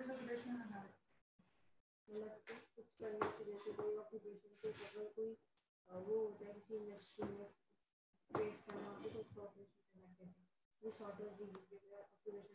मतलब कुछ करने से, जैसे कोई ऑक्यूपेशन से अगर कोई वो होता है किसी इंडस्ट्री में फेस करना होता है तो उसको ऑपरेशन करना कहते हैं। ये शॉर्टेज डिजीज है ऑक्यूपेशन।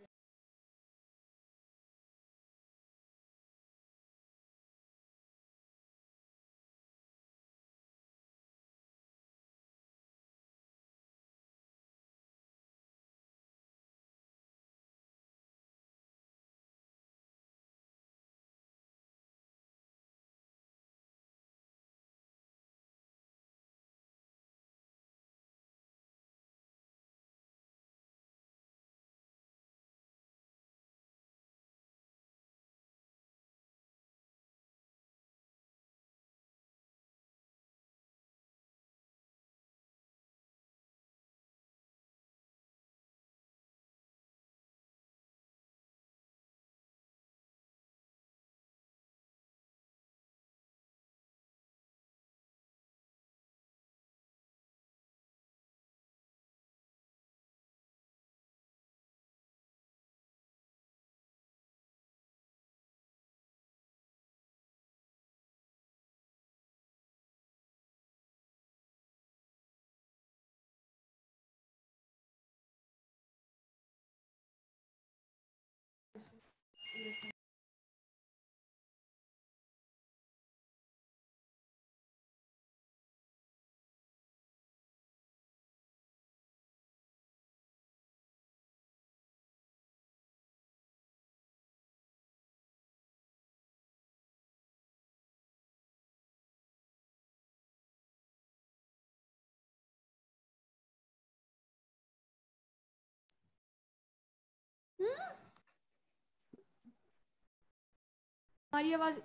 हमारी आवाज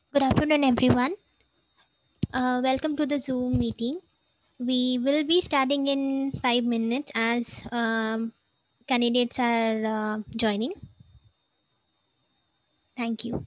Good afternoon, everyone. Welcome to the Zoom meeting. We will be starting in 5 minutes as candidates are joining. Thank you.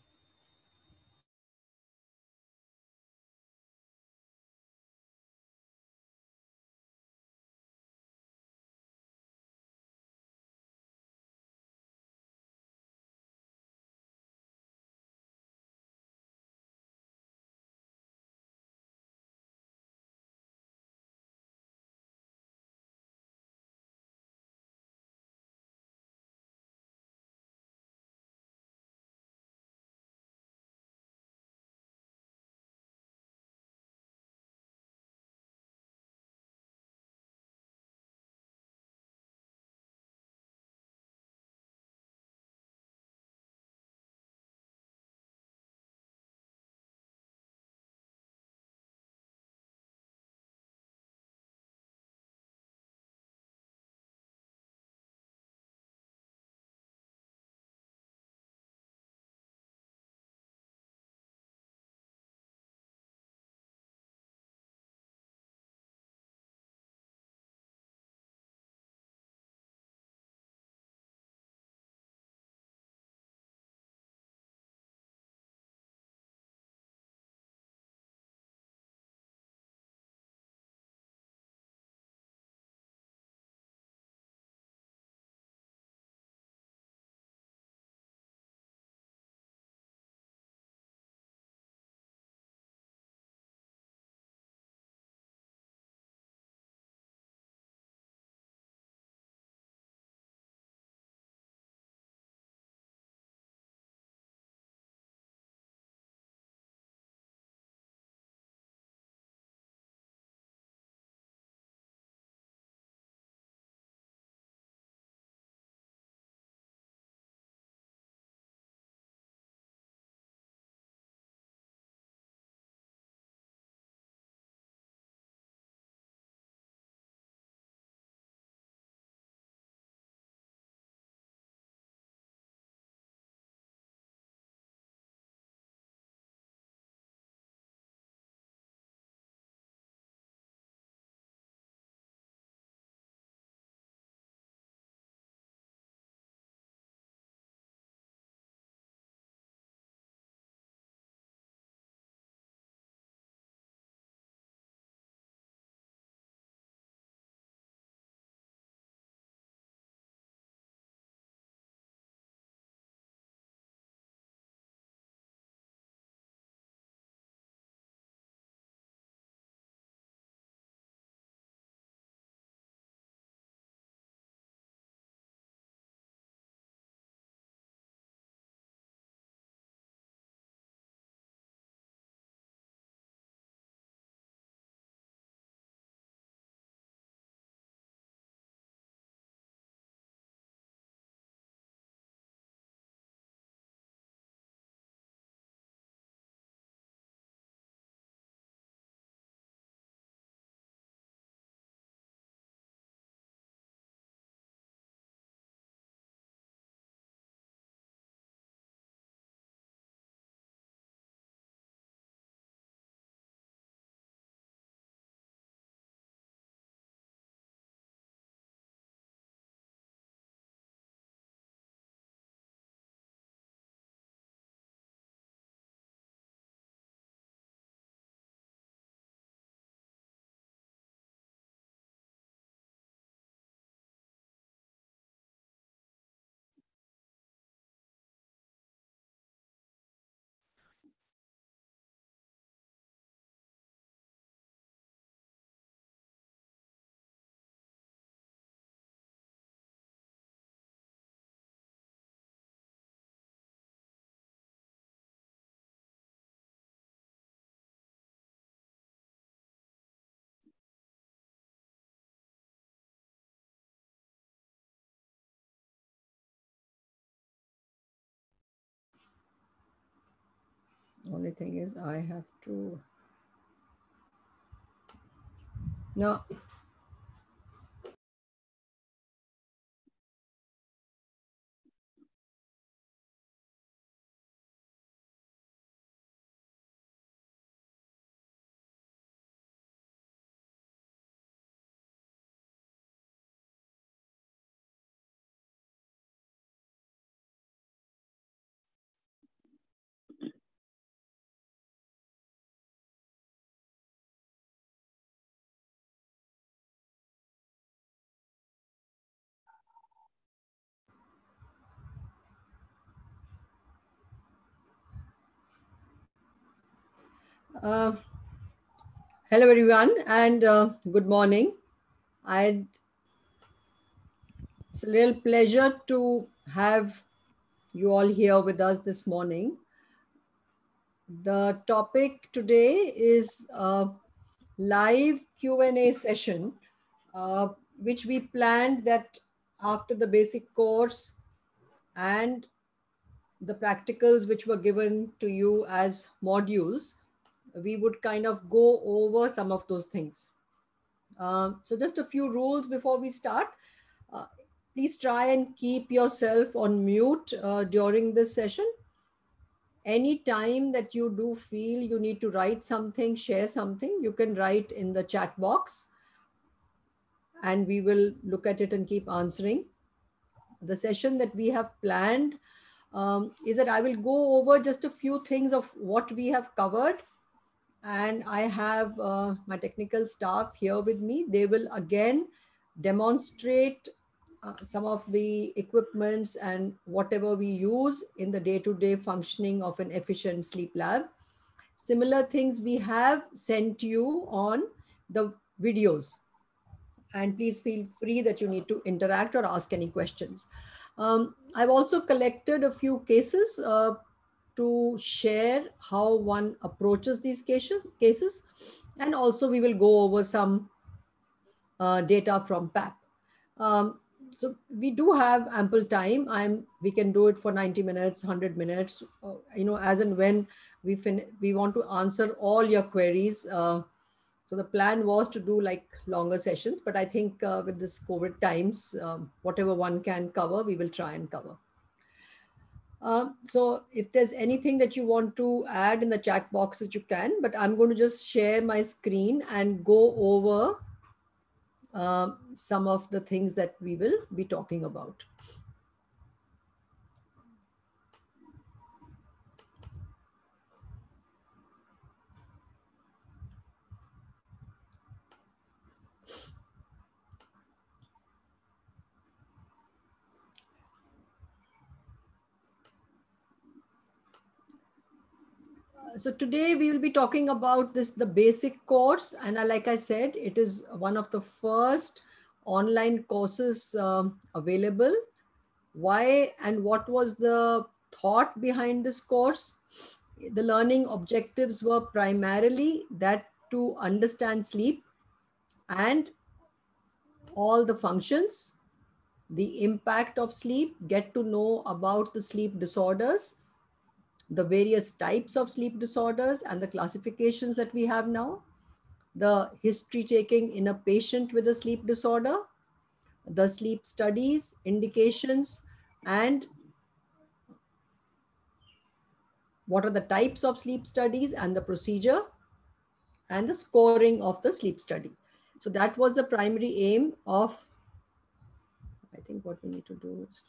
Only thing is, I have to. No, Hello, everyone, and good morning. It's a real pleasure to have you all here with us this morning. The topic today is a live Q&A session, which we planned that after the basic course and the practicals which were given to you as modules, we would kind of go over some of those things. So just a few rules before we start. Uh, please try and keep yourself on mute during this session. Any time that you do feel you need to write something, share something, you can write in the chat box and we will look at it and keep answering. The session that we have planned is that I will go over just a few things of what we have covered. And I have my technical staff here with me. They will again demonstrate some of the equipments and whatever we use in the day-to-day functioning of an efficient sleep lab. Similar things we have sent you on the videos. And please feel free that you need to interact or ask any questions. I've also collected a few cases to share how one approaches these cases. And also we will go over some data from PAP. So we do have ample time. We can do it for 90 minutes, 100 minutes, as and when we want to answer all your queries. So the plan was to do like longer sessions, but I think with this COVID times, whatever one can cover, we will try and cover. So if there's anything that you want to add in the chat box that you can, but I'm going to just share my screen and go over some of the things that we will be talking about. So today we will be talking about the basic course. And like I said, it is one of the first online courses available. Why and what was the thought behind this course? The learning objectives were primarily that to understand sleep and all the functions, the impact of sleep, get to know about the sleep disorders, the various types of sleep disorders and the classifications that we have now, the history taking in a patient with a sleep disorder, the sleep studies, indications, and what are the types of sleep studies and the procedure, and the scoring of the sleep study. So that was the primary aim of, I think what we need to do is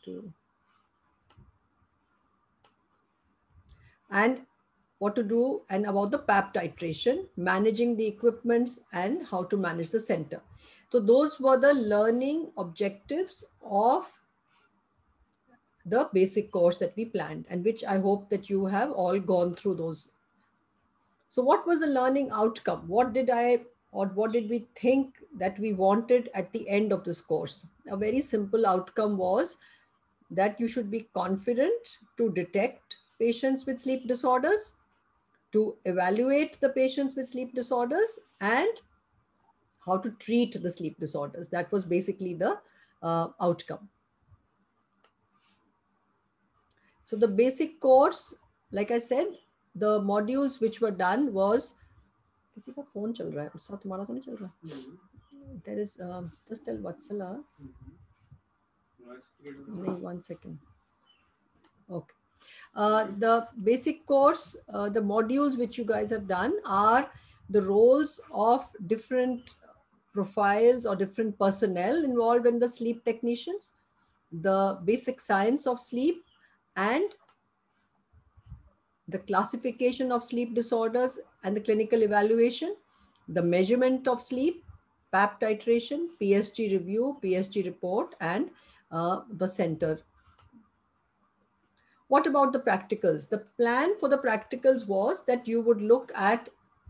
what to do and about the PAP titration, managing the equipments and how to manage the center. So those were the learning objectives of the basic course that we planned, and which I hope that you have all gone through those. So what was the learning outcome? What did we think that we wanted at the end of this course? A very simple outcome was that you should be confident to detect patients with sleep disorders, to evaluate the patients with sleep disorders, and how to treat the sleep disorders. That was basically the outcome. So the basic course, like I said, the modules which were done was, किसी का phone चल रहा है, उसका तुम्हारा तो नहीं चल रहा? There is, just tell Vatsala. No, 1 second. Okay. The basic course, the modules which you guys have done are the roles of different profiles or different personnel involved in the sleep technicians, the basic science of sleep, and the classification of sleep disorders and the clinical evaluation, the measurement of sleep, PAP titration, PSG review, PSG report, and the center. What about the practicals? The plan for the practicals was that you would look at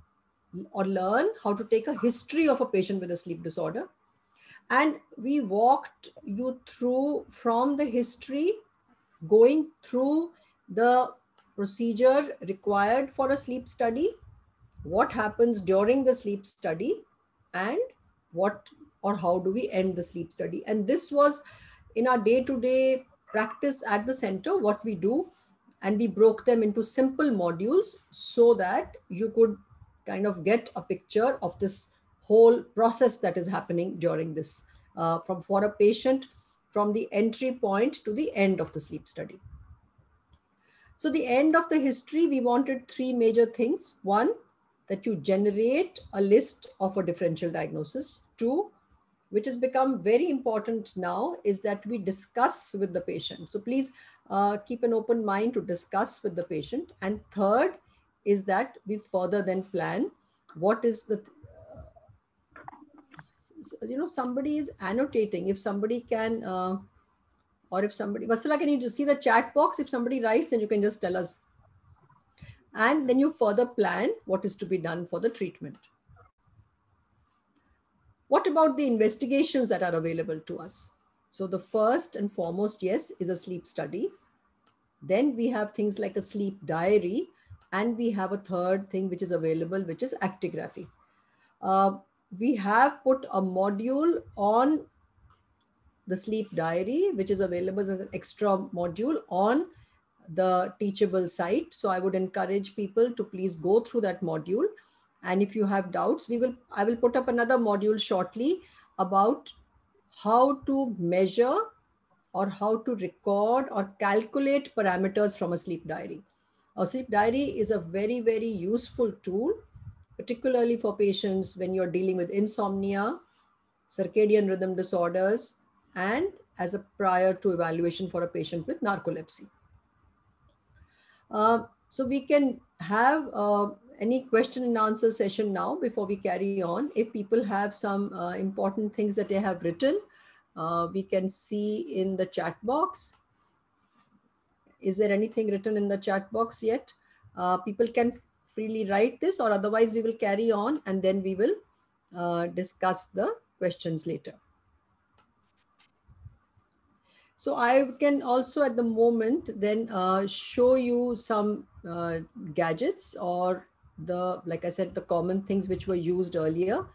or learn how to take a history of a patient with a sleep disorder. And we walked you through from the history, going through the procedure required for a sleep study, what happens during the sleep study, and what or how do we end the sleep study. And this was in our day-to-day practice at the center, what we do. And we broke them into simple modules so that you could kind of get a picture of this whole process that is happening during this, for a patient, from the entry point to the end of the sleep study. So the end of the history, we wanted three major things. One, that you generate a list of a differential diagnosis. Two, which has become very important now, is that we discuss with the patient. So please keep an open mind to discuss with the patient. And third is that we further then plan what is the, somebody is annotating. If somebody can, or if somebody, Vasila, can you just see the chat box? If somebody writes, then you can just tell us. And then you further plan what is to be done for the treatment. What about the investigations that are available to us? So the first and foremost, yes, is a sleep study. Then we have things like a sleep diary, and we have a third thing which is available, which is actigraphy. We have put a module on the sleep diary, which is available as an extra module on the Teachable site. So I would encourage people to please go through that module. And if you have doubts, I will put up another module shortly about how to measure or how to record or calculate parameters from a sleep diary. A sleep diary is a very, very useful tool, particularly for patients when you're dealing with insomnia, circadian rhythm disorders, and as a prior to evaluation for a patient with narcolepsy. So we can have any question and answer session now before we carry on. If people have some important things that they have written, we can see in the chat box. Is there anything written in the chat box yet? People can freely write this, or otherwise we will carry on and then we will discuss the questions later. So I can also at the moment then show you some gadgets, or the, like I said, the common things which were used earlier.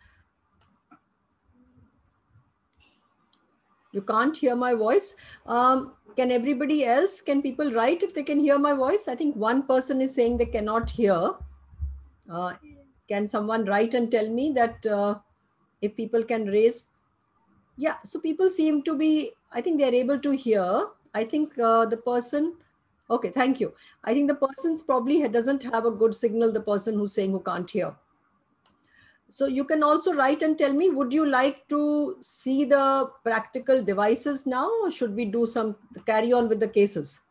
You can't hear my voice. Can everybody else, can people write if they can hear my voice? I think one person is saying they cannot hear. Can someone write and tell me that if people can raise? Yeah, so people seem to be, I think they're able to hear. I think the person, okay, thank you. I think the person's probably doesn't have a good signal, the person who's saying who can't hear. So you can also write and tell me, would you like to see the practical devices now, or should we do some, carry on with the cases?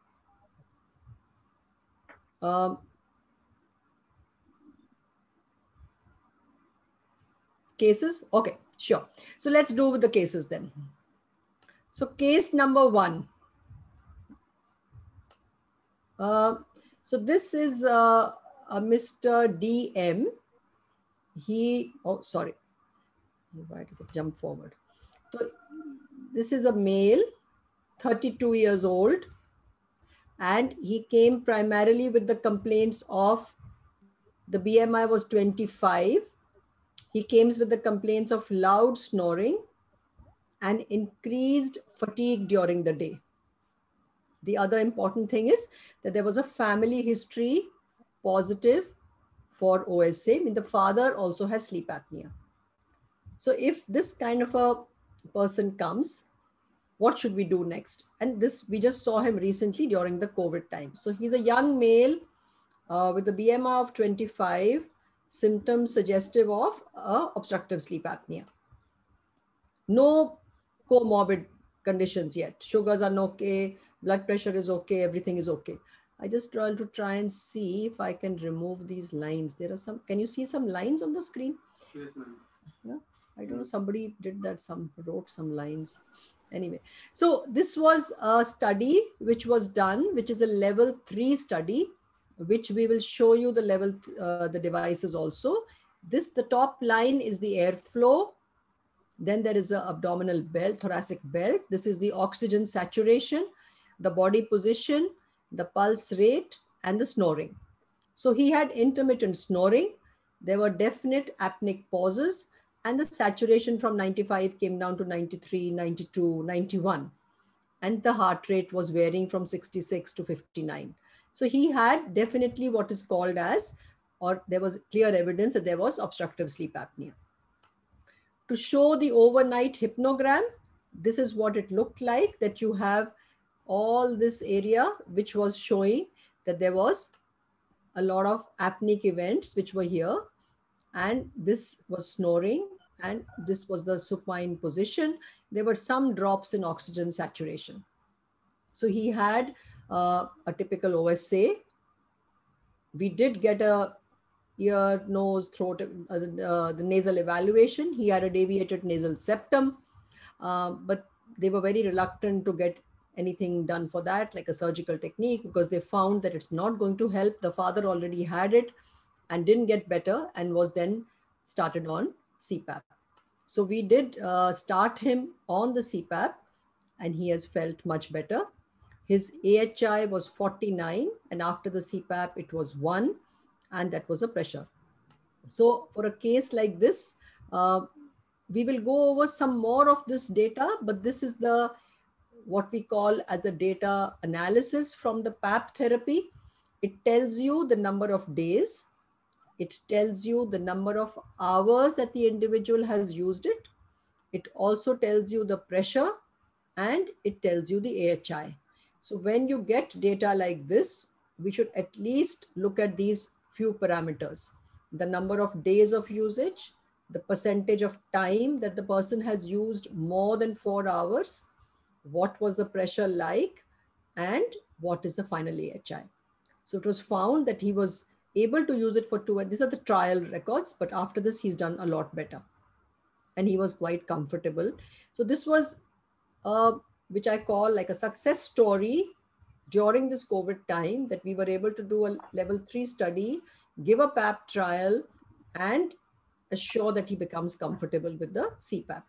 Cases? Okay, sure. So let's do with the cases then. So case number 1. So this is a Mr. DM. He, oh, sorry. Why does it jump forward? So this is a male, 32 years old. And he came primarily with the complaints of, the BMI was 25. He came with the complaints of loud snoring and increased fatigue during the day. The other important thing is that there was a family history positive for OSA. I mean, the father also has sleep apnea. So if this kind of a person comes, what should we do next? And this, we just saw him recently during the COVID time. So he's a young male with a BMI of 25, symptoms suggestive of obstructive sleep apnea. No comorbid conditions yet. Sugars are okay, blood pressure is okay, everything is okay. I just try to try and see if I can remove these lines. There are some, can you see some lines on the screen? Yes, ma'am. Yeah, I don't know, somebody did that, wrote some lines. Anyway, so this was a study which was done, which is a level 3 study, which we will show you the level, the devices also. The top line is the airflow. Then there is an abdominal belt, thoracic belt. This is the oxygen saturation, the body position, the pulse rate, and the snoring. So he had intermittent snoring. There were definite apneic pauses, and the saturation from 95 came down to 93, 92, 91. And the heart rate was varying from 66 to 59. So he had definitely what is called as, or there was clear evidence that there was obstructive sleep apnea. To show the overnight hypnogram, this is what it looked like, that you have all this area which was showing that there was a lot of apneic events which were here, and this was snoring, and this was the supine position. There were some drops in oxygen saturation. So he had a typical OSA. We did get a ear, nose, throat, the nasal evaluation. He had a deviated nasal septum, but they were very reluctant to get anything done for that, like a surgical technique, because they found that it's not going to help. The father already had it and didn't get better and was then started on CPAP. So we did start him on the CPAP, and he has felt much better. His AHI was 49, and after the CPAP, it was 1, and that was a pressure. So for a case like this, we will go over some more of this data, but this is the what we call as the data analysis from the PAP therapy. It tells you the number of days. It tells you the number of hours that the individual has used it. It also tells you the pressure, and it tells you the AHI. So when you get data like this, we should at least look at these few parameters: the number of days of usage, the percentage of time that the person has used more than 4 hours, what was the pressure like, and what is the final AHI. So it was found that he was able to use it for 2, and these are the trial records, but after this, he's done a lot better. And he was quite comfortable. So this was, which I call like a success story during this COVID time, that we were able to do a level 3 study, give a PAP trial, and assure that he becomes comfortable with the CPAP.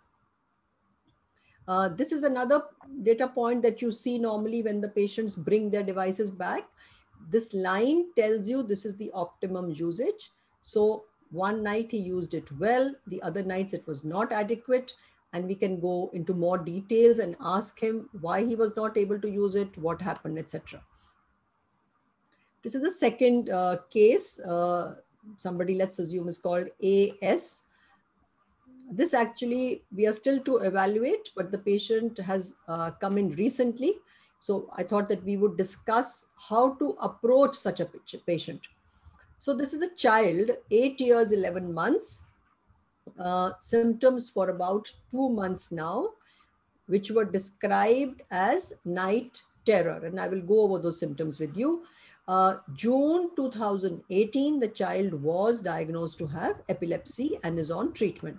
This is another data point that you see normally when the patients bring their devices back. This line tells you this is the optimum usage. So one night he used it well, the other nights it was not adequate, and we can go into more details and ask him why he was not able to use it, what happened, etc. This is the second case. Somebody, let's assume, is called AS. This actually, we are still to evaluate, but the patient has come in recently. So I thought that we would discuss how to approach such a patient. So this is a child, 8 years, 11 months, symptoms for about 2 months now, which were described as night terror. And I will go over those symptoms with you. June 2018, the child was diagnosed to have epilepsy and is on treatment.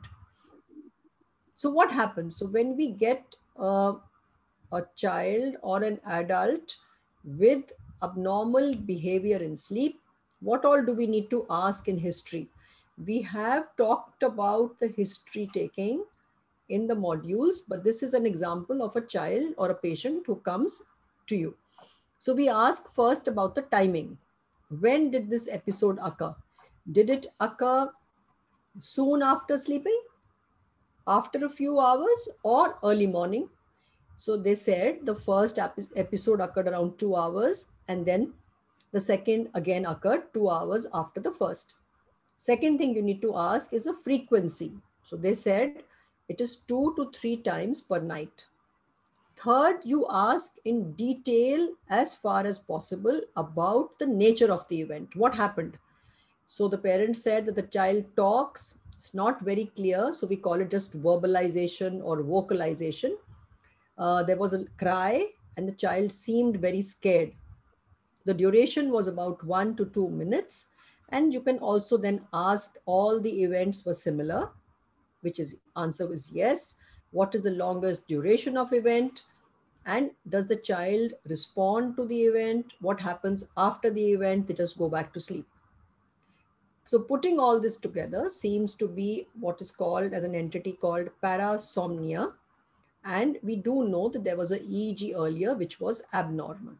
So what happens? So when we get a child or an adult with abnormal behavior in sleep, what all do we need to ask in history? We have talked about the history taking in the modules, but this is an example of a child or a patient who comes to you. So we ask first about the timing. When did this episode occur? Did it occur soon after sleeping, after a few hours, or early morning? So they said the first episode occurred around 2 hours, and then the second again occurred 2 hours after the first. Second thing you need to ask is a frequency. So they said it is 2 to 3 times per night. Third, you ask in detail as far as possible about the nature of the event. What happened? So the parent said that the child talks. It's not very clear. So we call it just verbalization or vocalization. There was a cry and the child seemed very scared. The duration was about 1 to 2 minutes. And you can also then ask all the events were similar, which is answer is yes. What is the longest duration of event? And does the child respond to the event? What happens after the event? They just go back to sleep. So putting all this together seems to be what is called as an entity called parasomnia. And we do know that there was a EEG earlier, which was abnormal.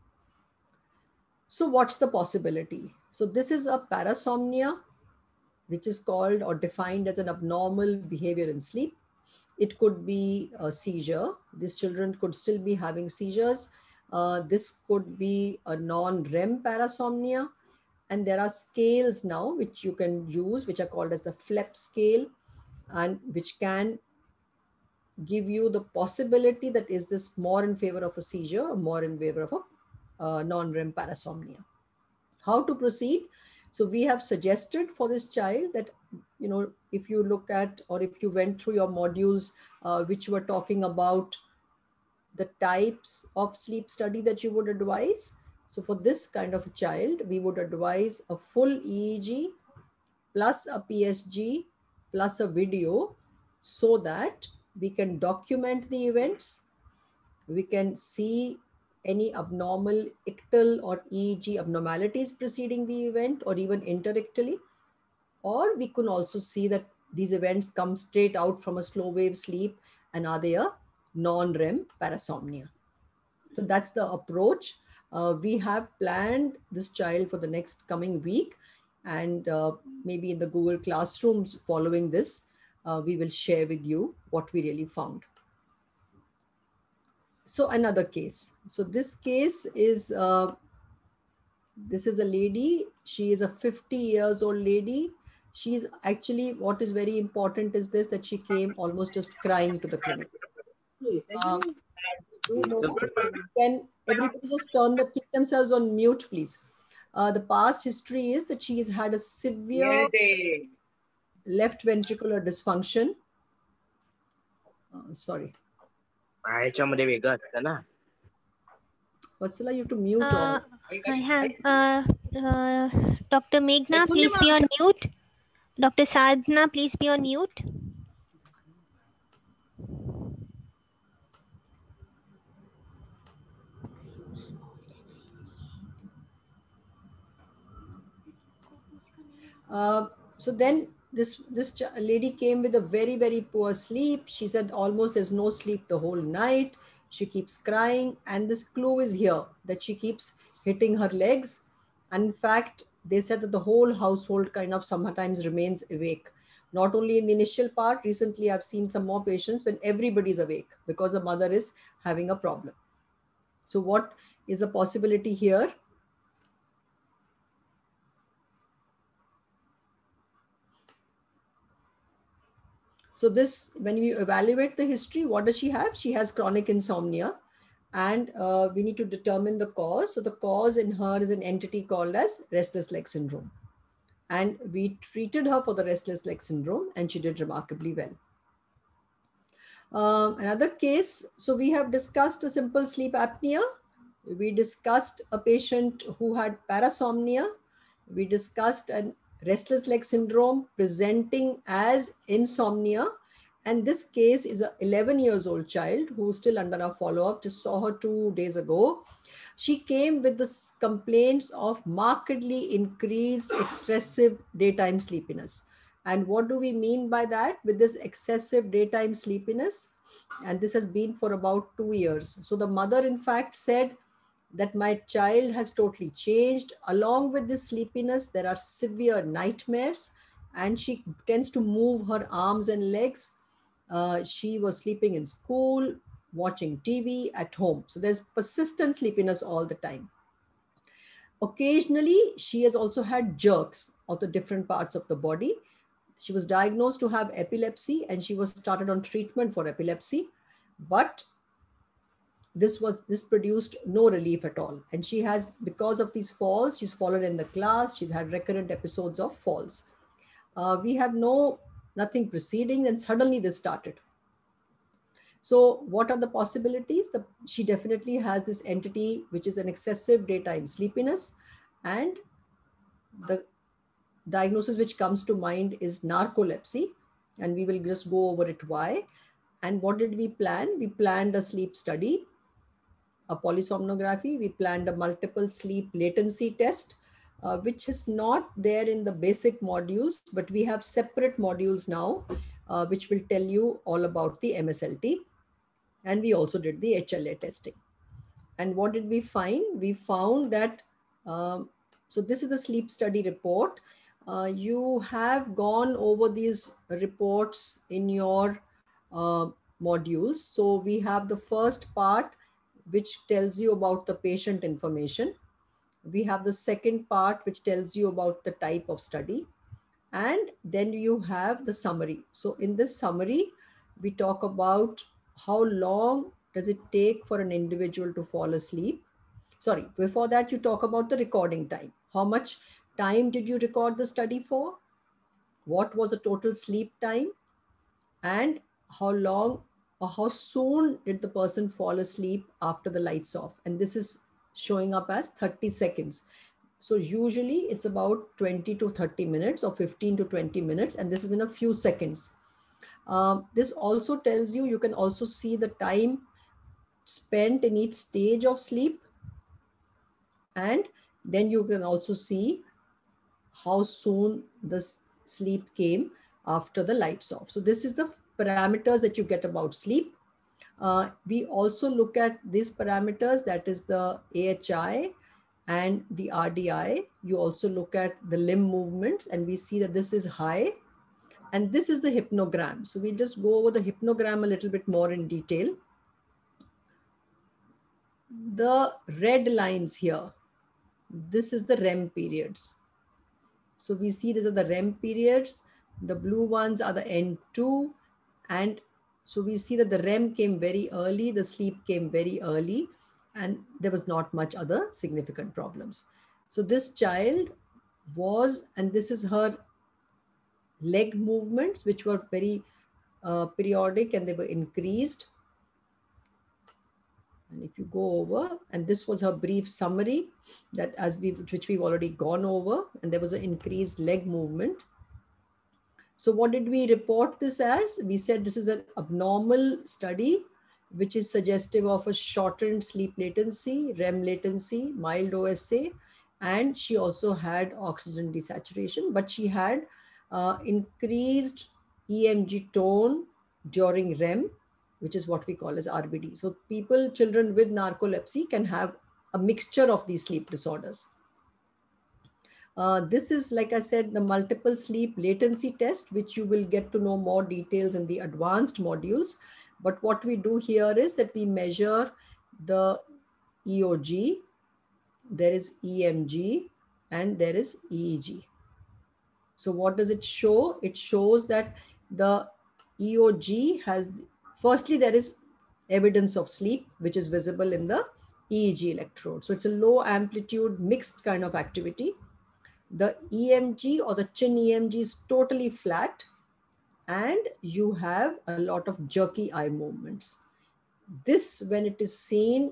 So what's the possibility? So this is a parasomnia, which is called or defined as an abnormal behavior in sleep. It could be a seizure. These children could still be having seizures. This could be a non-REM parasomnia. And there are scales now which you can use, which are called as a FLEP scale, and which can give you the possibility that is this more in favor of a seizure or more in favor of a non-REM parasomnia. How to proceed? So we have suggested for this child that, you know, if you look at or if you went through your modules which were talking about the types of sleep study that you would advise. So for this kind of a child, we would advise a full EEG plus a PSG plus a video so that we can document the events. We can see any abnormal ictal or EEG abnormalities preceding the event or even interictally. Or we can also see that these events come straight out from a slow wave sleep and are they a non-REM parasomnia. So that's the approach. We have planned this child for the next coming week, and maybe in the Google Classrooms following this, we will share with you what we really found. So another case. So this case is, this is a lady. She is a 50 years old lady. She's actually, what is very important is this, that she came almost just crying to the clinic. Do know, can everybody just keep themselves on mute, please. The past history is that she has had a severe left ventricular dysfunction. Sorry. Vatsala, you have to mute all. I have Dr. Meghna, please be on mute. Dr. Sadhna, please be on mute. So then this lady came with a very, very poor sleep. She said almost there's no sleep the whole night. She keeps crying. And this clue is here that she keeps hitting her legs. And in fact, they said that the whole household kind of sometimes remains awake. Not only in the initial part, recently I've seen some more patients when everybody's awake because the mother is having a problem. So what is a possibility here? So this, when we evaluate the history, what does she have? She has chronic insomnia, and we need to determine the cause. So the cause in her is an entity called as restless leg syndrome. And we treated her for the restless leg syndrome and she did remarkably well. Another case, so we have discussed a simple sleep apnea. We discussed a patient who had parasomnia. We discussed a restless leg syndrome presenting as insomnia. And this case is an 11 years old child who's still under our follow-up. Just saw her 2 days ago. She came with the complaints of markedly increased excessive daytime sleepiness. And what do we mean by that? With this excessive daytime sleepiness, and this has been for about 2 years. So the mother, in fact, said that my child has totally changed. Along with this sleepiness, there are severe nightmares, and she tends to move her arms and legs. She was sleeping in school, watching TV at home. So there's persistent sleepiness all the time. Occasionally, she has also had jerks of the different parts of the body. She was diagnosed to have epilepsy and she was started on treatment for epilepsy, but this produced no relief at all. And she has, because of these falls, she's fallen in the class. She's had recurrent episodes of falls. We have nothing preceding, and suddenly this started. So what are the possibilities? She definitely has this entity, which is an excessive daytime sleepiness, and the diagnosis which comes to mind is narcolepsy, and we will just go over it why. And what did we plan? We planned a sleep study, a polysomnography. We planned a multiple sleep latency test. which is not there in the basic modules, but we have separate modules now, which will tell you all about the MSLT. And we also did the HLA testing. And what did we find? We found that, so this is the sleep study report. You have gone over these reports in your modules. So we have the first part, which tells you about the patient information. We have the second part, which tells you about the type of study. And then you have the summary. So in this summary, we talk about how long does it take for an individual to fall asleep. Sorry, before that, you talk about the recording time. How much time did you record the study for? What was the total sleep time? And how long or how soon did the person fall asleep after the lights off? And this is showing up as 30 seconds. So usually it's about 20 to 30 minutes or 15 to 20 minutes. And this is in a few seconds. This also tells you, you can also see the time spent in each stage of sleep. And then you can also see how soon the sleep came after the lights off. So this is the parameters that you get about sleep. We also look at these parameters, that is the AHI and the RDI. You also look at the limb movements, and we see that this is high. And this is the hypnogram. So we'll just go over the hypnogram a little bit more in detail. The red lines here, this is the REM periods. So we see these are the REM periods. The blue ones are the N2. And so we see that the REM came very early, the sleep came very early, and there was not much other significant problems. So this child was, and this is her leg movements, which were very periodic, and they were increased. And if you go over, and this was her brief summary that which we've already gone over, and there was an increased leg movement. So what did we report this as? We said this is an abnormal study, which is suggestive of a shortened sleep latency, REM latency, mild OSA, and she also had oxygen desaturation, but she had increased EMG tone during REM, which is what we call as RBD. So children with narcolepsy can have a mixture of these sleep disorders. This is, like I said, the multiple sleep latency test, which you will get to know more details in the advanced modules. But what we do here is that we measure the EOG, there is EMG, and there is EEG. So what does it show? It shows that the EOG has, firstly, there is evidence of sleep, which is visible in the EEG electrode. So it's a low amplitude mixed kind of activity. The EMG or the chin EMG is totally flat, and you have a lot of jerky eye movements. This, when it is seen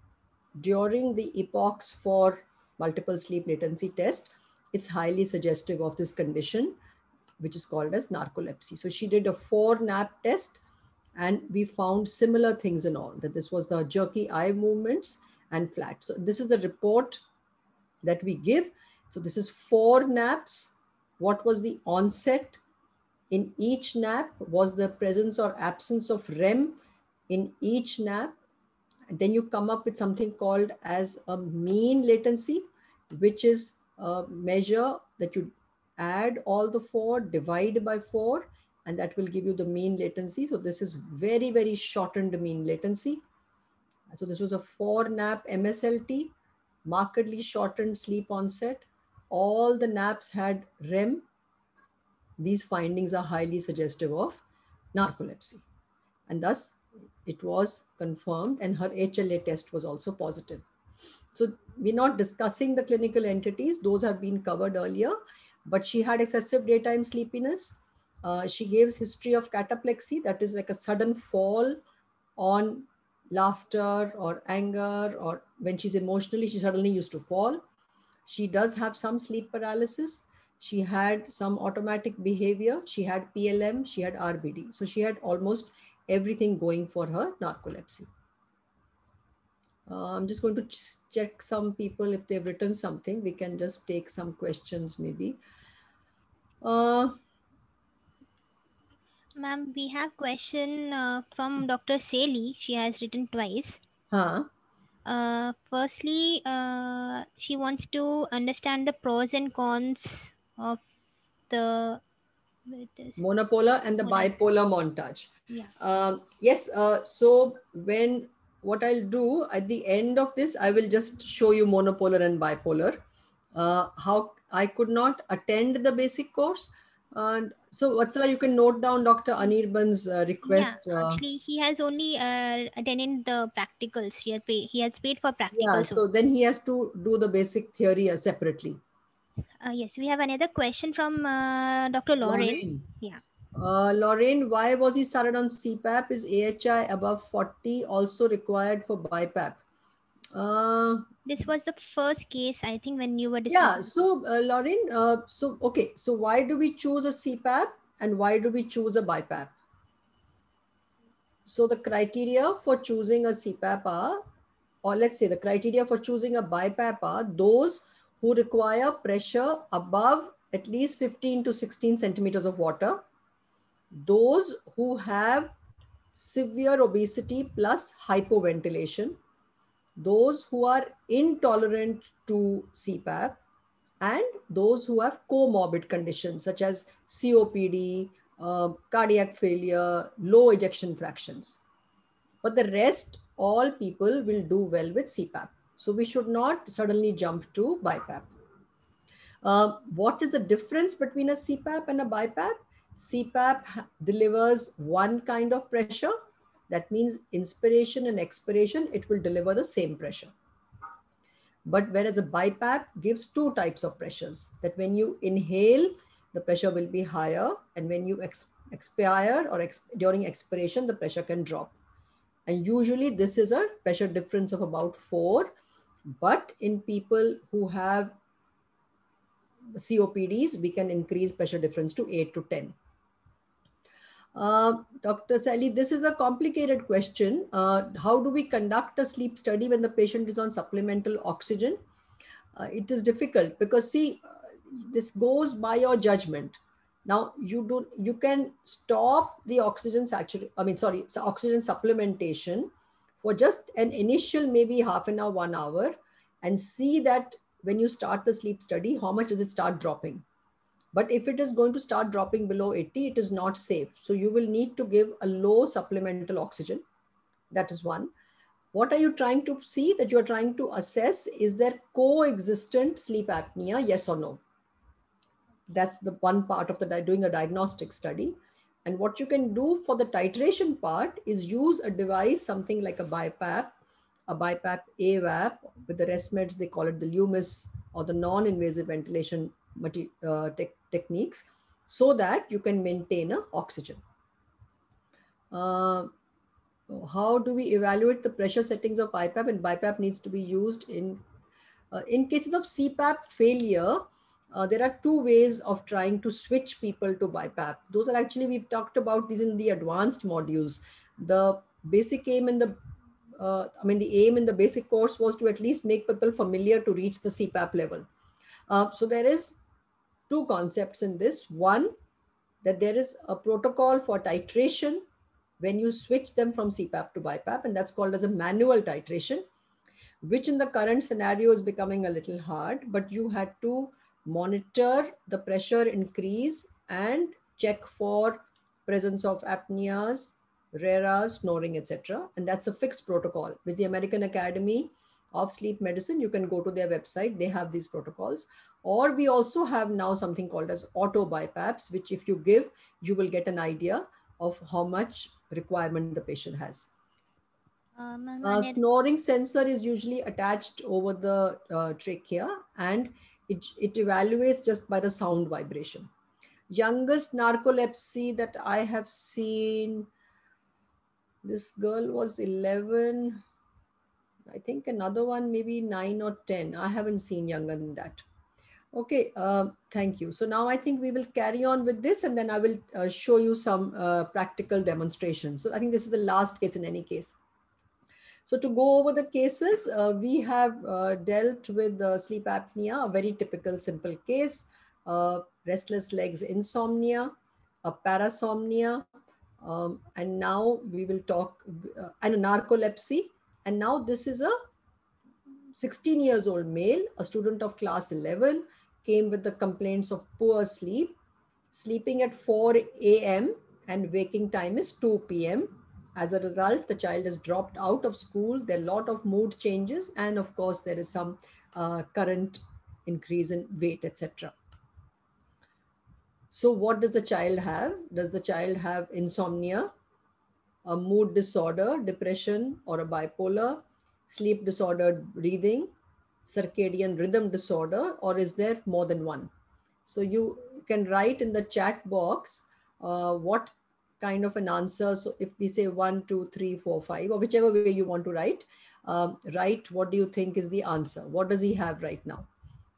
during the epochs for multiple sleep latency test, it's highly suggestive of this condition, which is called as narcolepsy. So she did a 4-nap test, and we found similar things in all, that this was the jerky eye movements and flat. So this is the report that we give. So this is 4 naps. What was the onset in each nap? Was the presence or absence of REM in each nap? And then you come up with something called as a mean latency, which is a measure that you add all the 4, divide by 4, and that will give you the mean latency. So this is very, very shortened mean latency. So this was a 4-nap MSLT, markedly shortened sleep onset. All the naps had REM. These findings are highly suggestive of narcolepsy. And thus it was confirmed, and her HLA test was also positive. So we're not discussing the clinical entities. Those have been covered earlier, but she had excessive daytime sleepiness. She gives history of cataplexy, that is like a sudden fall on laughter or anger, or when she's emotionally, she suddenly used to fall. She does have some sleep paralysis. She had some automatic behavior. She had PLM, she had RBD. So she had almost everything going for her narcolepsy. I'm just going to check some people if they've written something. We can just take some questions maybe. Ma'am, we have question from Dr. Sally. She has written twice. Firstly, she wants to understand the pros and cons of the monopolar and the bipolar montage. Yeah. Yes, so what I'll do at the end of this, I will just show you monopolar and bipolar. How I could not attend the basic course. And so Vatsala, you can note down Dr. Anirban's request. Yeah, actually, he has only attended the practicals. He has paid for Yeah, practicals. so then he has to do the basic theory separately. Yes, we have another question from Dr. Lauren. Lorraine. Yeah. Lorraine, why was he started on CPAP? Is AHI above 40 also required for BiPAP? This was the first case, I think, when you were Yeah, discussing. so Lorraine, okay, so why do we choose a CPAP and why do we choose a BiPAP? So the criteria for choosing a CPAP are, or let's say the criteria for choosing a BiPAP are those who require pressure above at least 15 to 16 centimeters of water, those who have severe obesity plus hypoventilation, those who are intolerant to CPAP, and those who have comorbid conditions such as COPD, cardiac failure, low ejection fractions. But the rest, all people will do well with CPAP. So we should not suddenly jump to BiPAP. What is the difference between a CPAP and a BiPAP? CPAP delivers one kind of pressure. That means inspiration and expiration, it will deliver the same pressure. But whereas a BiPAP gives two types of pressures, that when you inhale, the pressure will be higher, and when you expire or during expiration, the pressure can drop. And usually this is a pressure difference of about 4. But in people who have COPDs, we can increase pressure difference to 8 to 10. Dr. Sally, this is a complicated question. How do we conduct a sleep study when the patient is on supplemental oxygen? It is difficult because see, this goes by your judgment. Now you can stop the oxygen oxygen supplementation for just an initial maybe half an hour, 1 hour, and see that when you start the sleep study, how much does it start dropping? But if it is going to start dropping below 80, it is not safe. So you will need to give a low supplemental oxygen. That is one. What are you trying to see? That you are trying to assess, is there coexistent sleep apnea, yes or no? That's the one part of doing a diagnostic study. And what you can do for the titration part is use a device, something like a BiPAP AVAP. With the ResMeds, they call it the Lumis or the non-invasive ventilation techniques, so that you can maintain a oxygen. How do we evaluate the pressure settings of BiPAP? And BiPAP needs to be used in cases of CPAP failure. There are two ways of trying to switch people to BiPAP. Those are actually, we've talked about these in the advanced modules. The basic aim in the aim in the basic course was to at least make people familiar to reach the CPAP level. So there is two concepts in this. One, that there is a protocol for titration when you switch them from CPAP to BiPAP, and that's called as a manual titration, which in the current scenario is becoming a little hard, but you had to monitor the pressure increase and check for presence of apneas, RERAs, snoring, etc. And that's a fixed protocol. With the American Academy of Sleep Medicine, you can go to their website. They have these protocols. Or we also have now something called as auto BiPAPs, which if you give, you will get an idea of how much requirement the patient has. Snoring sensor is usually attached over the trachea, and it evaluates just by the sound vibration. Youngest narcolepsy that I have seen, this girl was 11. I think another one maybe 9 or 10. I haven't seen younger than that. Okay, thank you. So now I think we will carry on with this, and then I will show you some practical demonstrations. So I think this is the last case in any case. So to go over the cases, we have dealt with sleep apnea, a very typical simple case, restless legs insomnia, a parasomnia, and now we will talk, and a narcolepsy. And now this is a 16 years old male, a student of class 11, came with the complaints of poor sleep, sleeping at 4 a.m. and waking time is 2 p.m. As a result, the child has dropped out of school. There are a lot of mood changes, and of course, there is some current increase in weight, etc. So, what does the child have? Does the child have insomnia, a mood disorder, depression, or a bipolar, sleep disordered breathing, circadian rhythm disorder, or is there more than one? So you can write in the chat box what kind of an answer. So if we say 1, 2, 3, 4, 5, or whichever way you want to write, write what do you think is the answer? What does he have right now?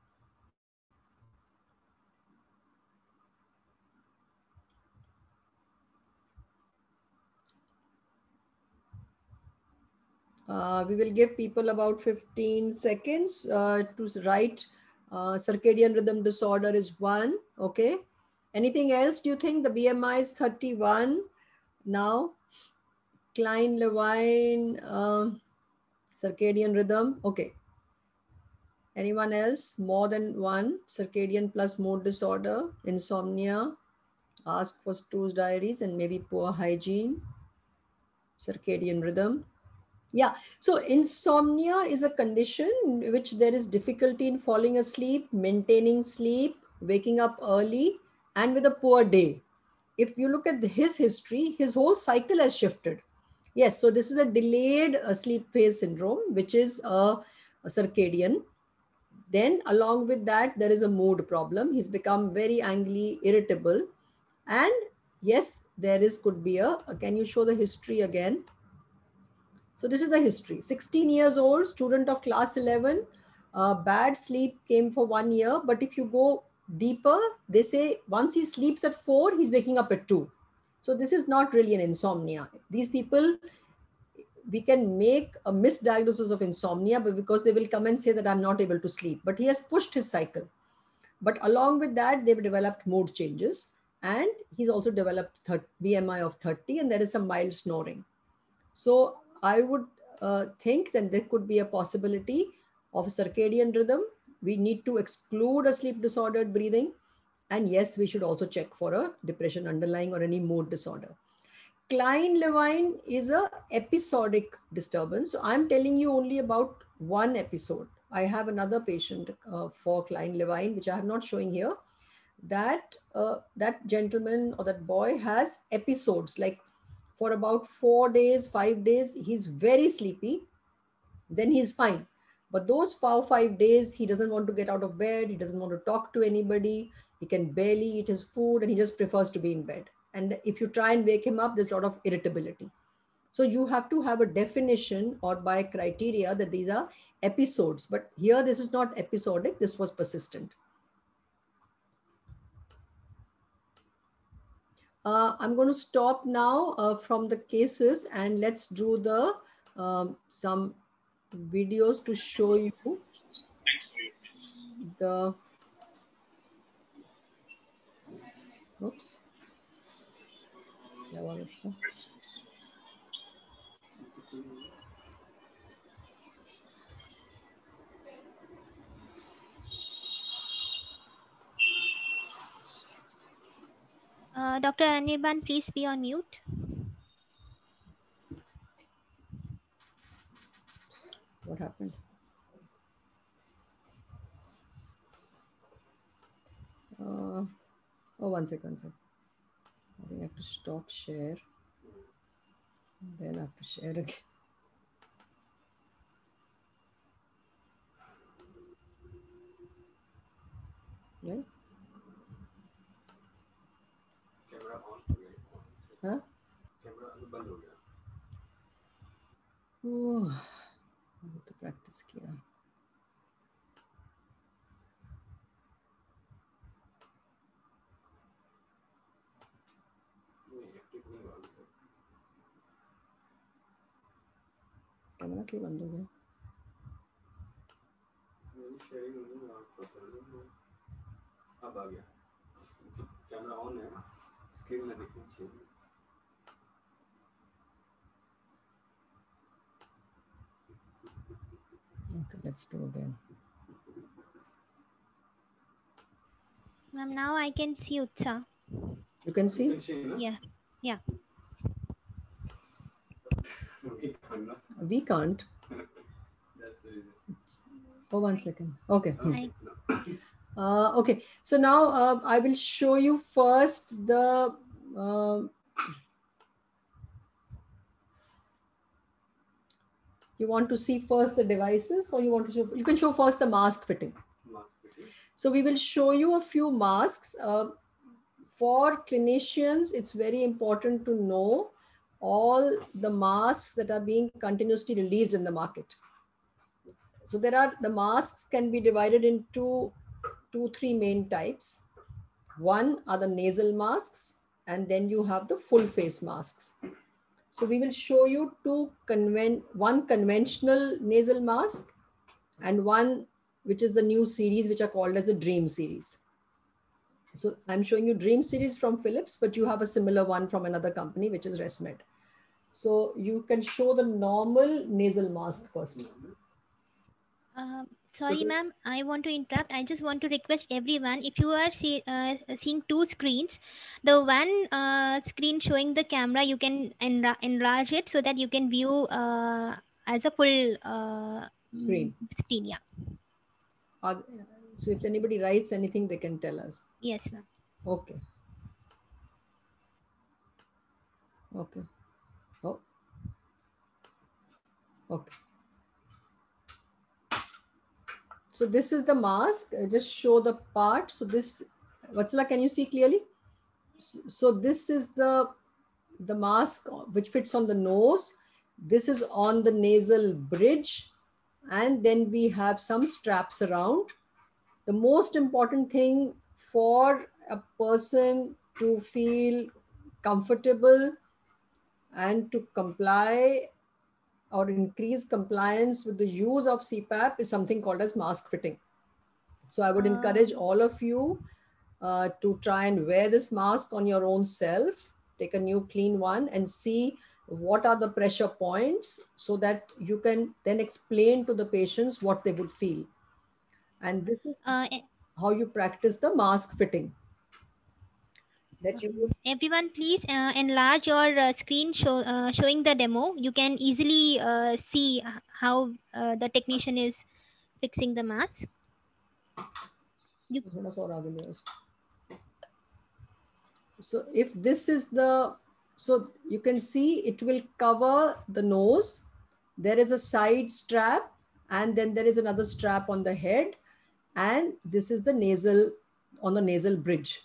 We will give people about 15 seconds to write. Circadian rhythm disorder is 1. Okay. Anything else? Do you think the BMI is 31 now? Klein-Levine, circadian rhythm. Okay. Anyone else? More than one? Circadian plus mood disorder, insomnia, ask for Stu's diaries, and maybe poor hygiene, circadian rhythm. Yeah. So insomnia is a condition in which there is difficulty in falling asleep, maintaining sleep, waking up early, and with a poor day. If you look at his history, his whole cycle has shifted. Yes. So this is a delayed sleep phase syndrome, which is a circadian. Then along with that, there is a mood problem. He's become very angry, irritable. And yes, there is could be can you show the history again? So this is the history. 16 years old, student of class 11, bad sleep came for 1 year. But if you go deeper, they say once he sleeps at 4, he's waking up at 2. So this is not really an insomnia. These people, we can make a misdiagnosis of insomnia, but because they will come and say that I'm not able to sleep. But he has pushed his cycle. But along with that, they've developed mood changes. And he's also developed BMI of 30, and there is some mild snoring. So I would think that there could be a possibility of a circadian rhythm. We need to exclude a sleep disordered breathing. And yes, we should also check for a depression underlying or any mood disorder. Klein-Levine is a episodic disturbance. So I'm telling you only about one episode. I have another patient for Klein-Levine, which I am not showing here. That gentleman or that boy has episodes, like for about 4 days, 5 days, he's very sleepy. Then he's fine. But those 4 or 5 days, he doesn't want to get out of bed. He doesn't want to talk to anybody. He can barely eat his food, and he just prefers to be in bed. And if you try and wake him up, there's a lot of irritability. So you have to have a definition or by criteria that these are episodes. But here, this is not episodic. This was persistent. I'm going to stop now from the cases, and let's do the some videos to show you the, oops. Dr. Anirban, please be on mute. What happened? Oh, 1 second, sir. I think I have to stop share. Then I have to share again. Right? हाँ? ओह, तो practice किया. Camera camera क्यों बंद हो गया? अब आ गया, camera on है, स्क्रीन में दिखना चाहिए। Okay, let's do again. Ma'am, now I can see Utsa. You can see? Yeah. Yeah. We can't. That's the reason. Oh, 1 second. Okay. I, Okay. So now I will show you first the. You want to see first the devices, or you want to show? You can show first the mask fitting. Mask fitting. So we will show you a few masks. For clinicians, it's very important to know all the masks that are being continuously released in the market. So the masks can be divided into three main types. One are the nasal masks, and then you have the full face masks. So we will show you one conventional nasal mask and one which is the new series, which are called as the Dream series. So I'm showing you Dream series from Philips, but you have a similar one from another company, which is ResMed. So you can show the normal nasal mask first. sorry, ma'am, I want to interrupt. I just want to request everyone, if you are seeing two screens, the one screen showing the camera, you can enlarge it so that you can view as a full Screen. Yeah. So if anybody writes anything, they can tell us. Yes, ma'am. Okay. Okay. Oh. Okay. So this is the mask. I just show the part. So this, Vatsala, can you see clearly? So this is the mask which fits on the nose. This is on the nasal bridge. And then we have some straps around. The most important thing for a person to feel comfortable and to comply or increase compliance with the use of CPAP is something called as mask fitting. So I would encourage all of you to try and wear this mask on your own self, take a new clean one and see what are the pressure points so that you can then explain to the patients what they would feel. And this is how you practice the mask fitting. That you would everyone, please enlarge your screen showing the demo. You can easily see how the technician is fixing the mask. So if this is so you can see it will cover the nose. There is a side strap and then there is another strap on the head. And this is the nasal, on the nasal bridge.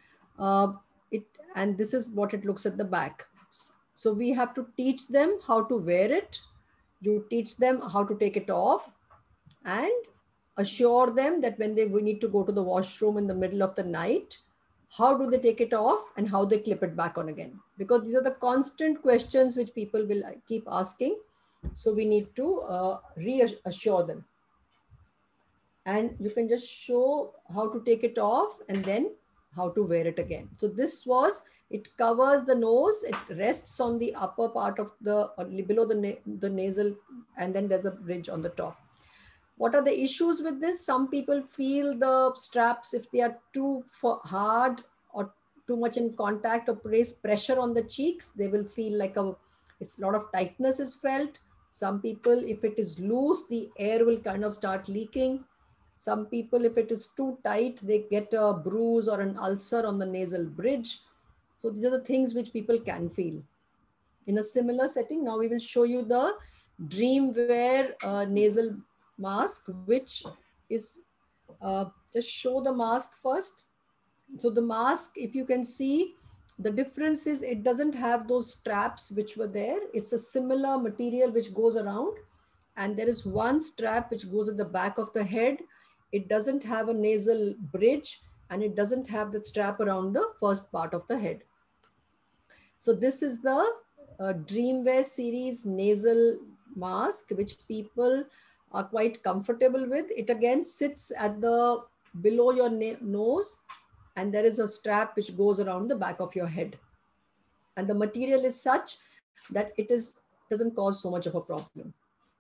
And this is what it looks at the back. So we have to teach them how to wear it. You teach them how to take it off and assure them that when we need to go to the washroom in the middle of the night, how do they take it off and how they clip it back on again? Because these are the constant questions which people will keep asking. So we need to reassure them. And you can just show how to take it off and then how to wear it again. So it covers the nose, it rests on the upper part of below the nasal, and then there's a bridge on the top. What are the issues with this? Some people feel the straps, if they are too hard or too much in contact or place pressure on the cheeks, they will feel like it's a lot of tightness is felt. Some people, if it is loose, the air will kind of start leaking. Some people, if it is too tight, they get a bruise or an ulcer on the nasal bridge. So these are the things which people can feel. In a similar setting, now we will show you the DreamWear nasal mask, which is, just show the mask first. So the mask, if you can see, the difference is it doesn't have those straps which were there. It's a similar material which goes around. And there is one strap which goes at the back of the head. It doesn't have a nasal bridge and it doesn't have the strap around the first part of the head. So this is the DreamWear series nasal mask, which people are quite comfortable with. It again sits at the below your nose, and there is a strap which goes around the back of your head. And the material is such that it doesn't cause so much of a problem.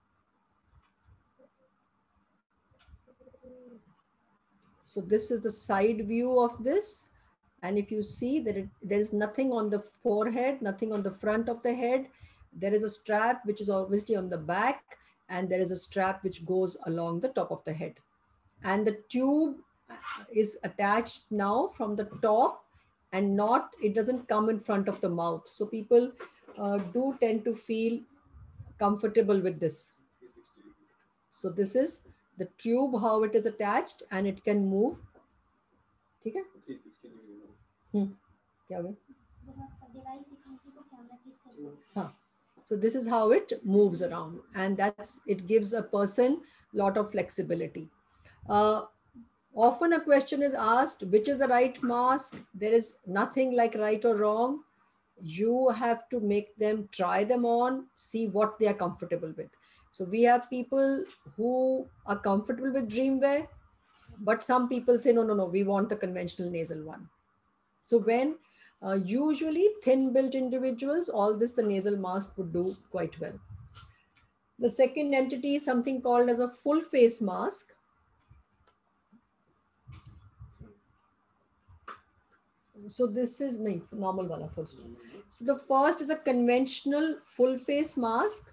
So this is the side view of this. And if you see that there is nothing on the forehead, nothing on the front of the head, there is a strap which is obviously on the back, and there is a strap which goes along the top of the head. And the tube is attached now from the top, and it doesn't come in front of the mouth. So people do tend to feel comfortable with this. So this is the tube, how it is attached, and it can move. Okay? क्या हुआ? हाँ. So this is how it moves around, and it gives a person a lot of flexibility. Often a question is asked, which is the right mask? There is nothing like right or wrong. You have to make them try them on, see what they are comfortable with. So we have people who are comfortable with Dreamwear, but some people say, no, we want the conventional nasal one. So when usually thin built individuals, the nasal mask would do quite well. The second entity is something called as a full face mask. So this is normal wala first. So the first is a conventional full face mask.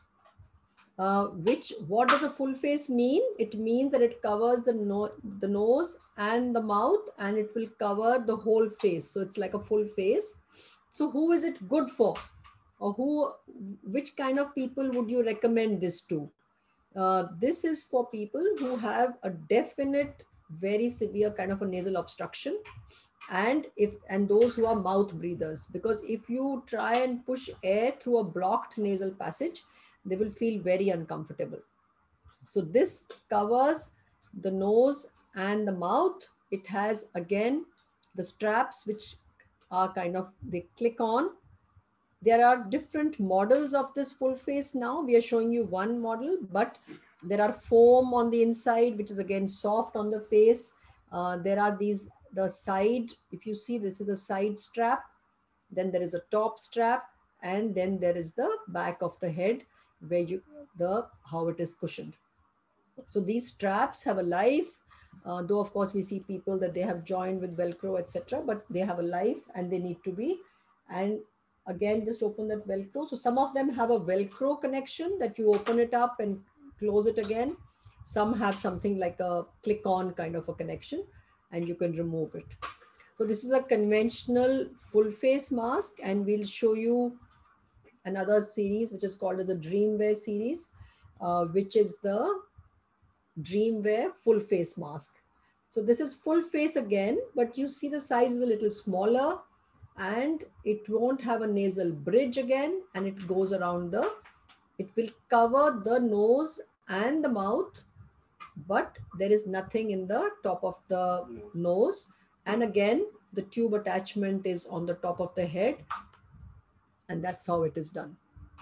What does a full face mean? It means that it covers the nose and the mouth, and it will cover the whole face. So it's like a full face. So who is it good for? Or which kind of people would you recommend this to? This is for people who have a definite, very severe kind of a nasal obstruction, and those who are mouth breathers, because if you try and push air through a blocked nasal passage, they will feel very uncomfortable. So this covers the nose and the mouth. It has again the straps which are they click on. There are different models of this full face now. We are showing you one model, but there are foam on the inside, which is again soft on the face. There are the side, if you see, this is the side strap. Then there is a top strap, and then there is the back of the head where how it is cushioned. So these straps have a life, though of course we see people that they have joined with Velcro, etc., but they have a life and they need to be. And again, just open that Velcro. So some of them have a Velcro connection that you open it up and close it again. Some have something like a click-on kind of a connection, and you can remove it. So this is a conventional full face mask, and we'll show you another series which is called as the Dreamwear series, which is the Dreamwear full face mask. So this is full face again, but you see the size is a little smaller, and it won't have a nasal bridge again, and it goes around it will cover the nose and the mouth, but there is nothing in the top of the nose. And again, the tube attachment is on the top of the head, and that's how it is done.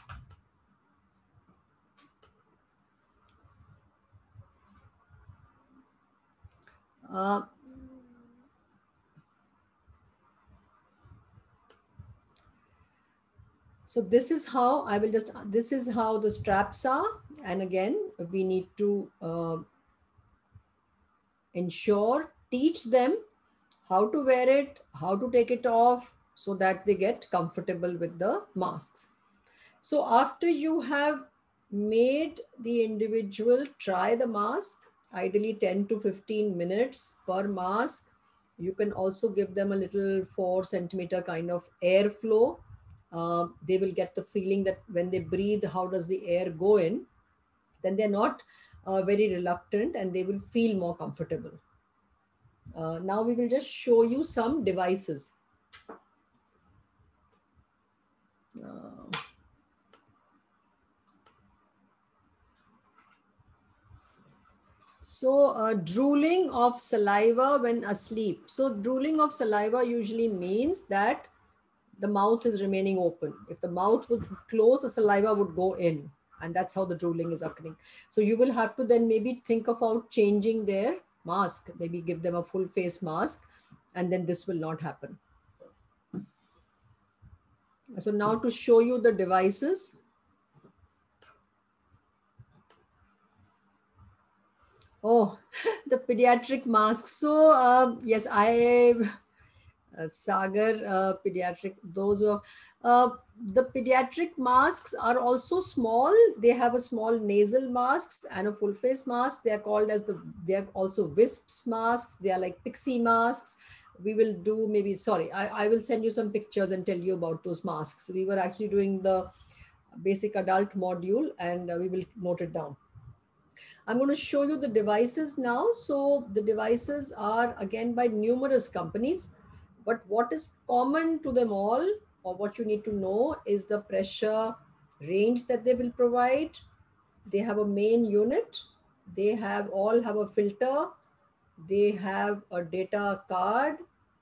So this is how this is how the straps are. And again, we need to teach them how to wear it, how to take it off, so that they get comfortable with the masks. So after you have made the individual try the mask, ideally 10 to 15 minutes per mask, you can also give them a little 4 centimeter kind of airflow. They will get the feeling that when they breathe, how does the air go in? Then they're not very reluctant, and they will feel more comfortable. Now we will just show you some devices. Drooling of saliva when asleep. So drooling of saliva usually means that the mouth is remaining open. If the mouth would close, the saliva would go in. and that's how the drooling is occurring. So you will have to then maybe think about changing their mask, maybe give them a full face mask, and then this will not happen. So now to show you the devices. Oh, the pediatric masks. So yes, Sagar, pediatric, those who the pediatric masks are also small. They have a small nasal masks and a full face mask. They are called as they are also wisps masks. They are like pixie masks. We will do maybe, sorry, I will send you some pictures and tell you about those masks. We were actually doing the basic adult module, and we will note it down. I'm going to show you the devices now. So the devices are again by numerous companies, but what is common to them all, or what you need to know, is the pressure range that they will provide. They have a main unit. They all have a filter. They have a data card,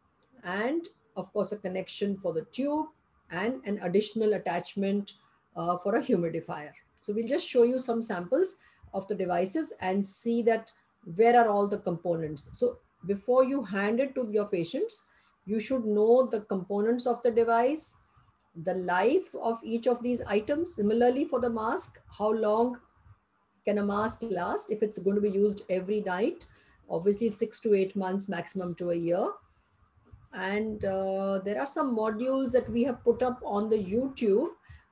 and of course a connection for the tube, and an additional attachment for a humidifier. So we'll just show you some samples of the devices and see that where are all the components. So before you hand it to your patients, you should know the components of the device, the life of each of these items. Similarly for the mask, how long can a mask last if it's going to be used every night? Obviously it's 6 to 8 months maximum to a year. And there are some modules that we have put up on the YouTube.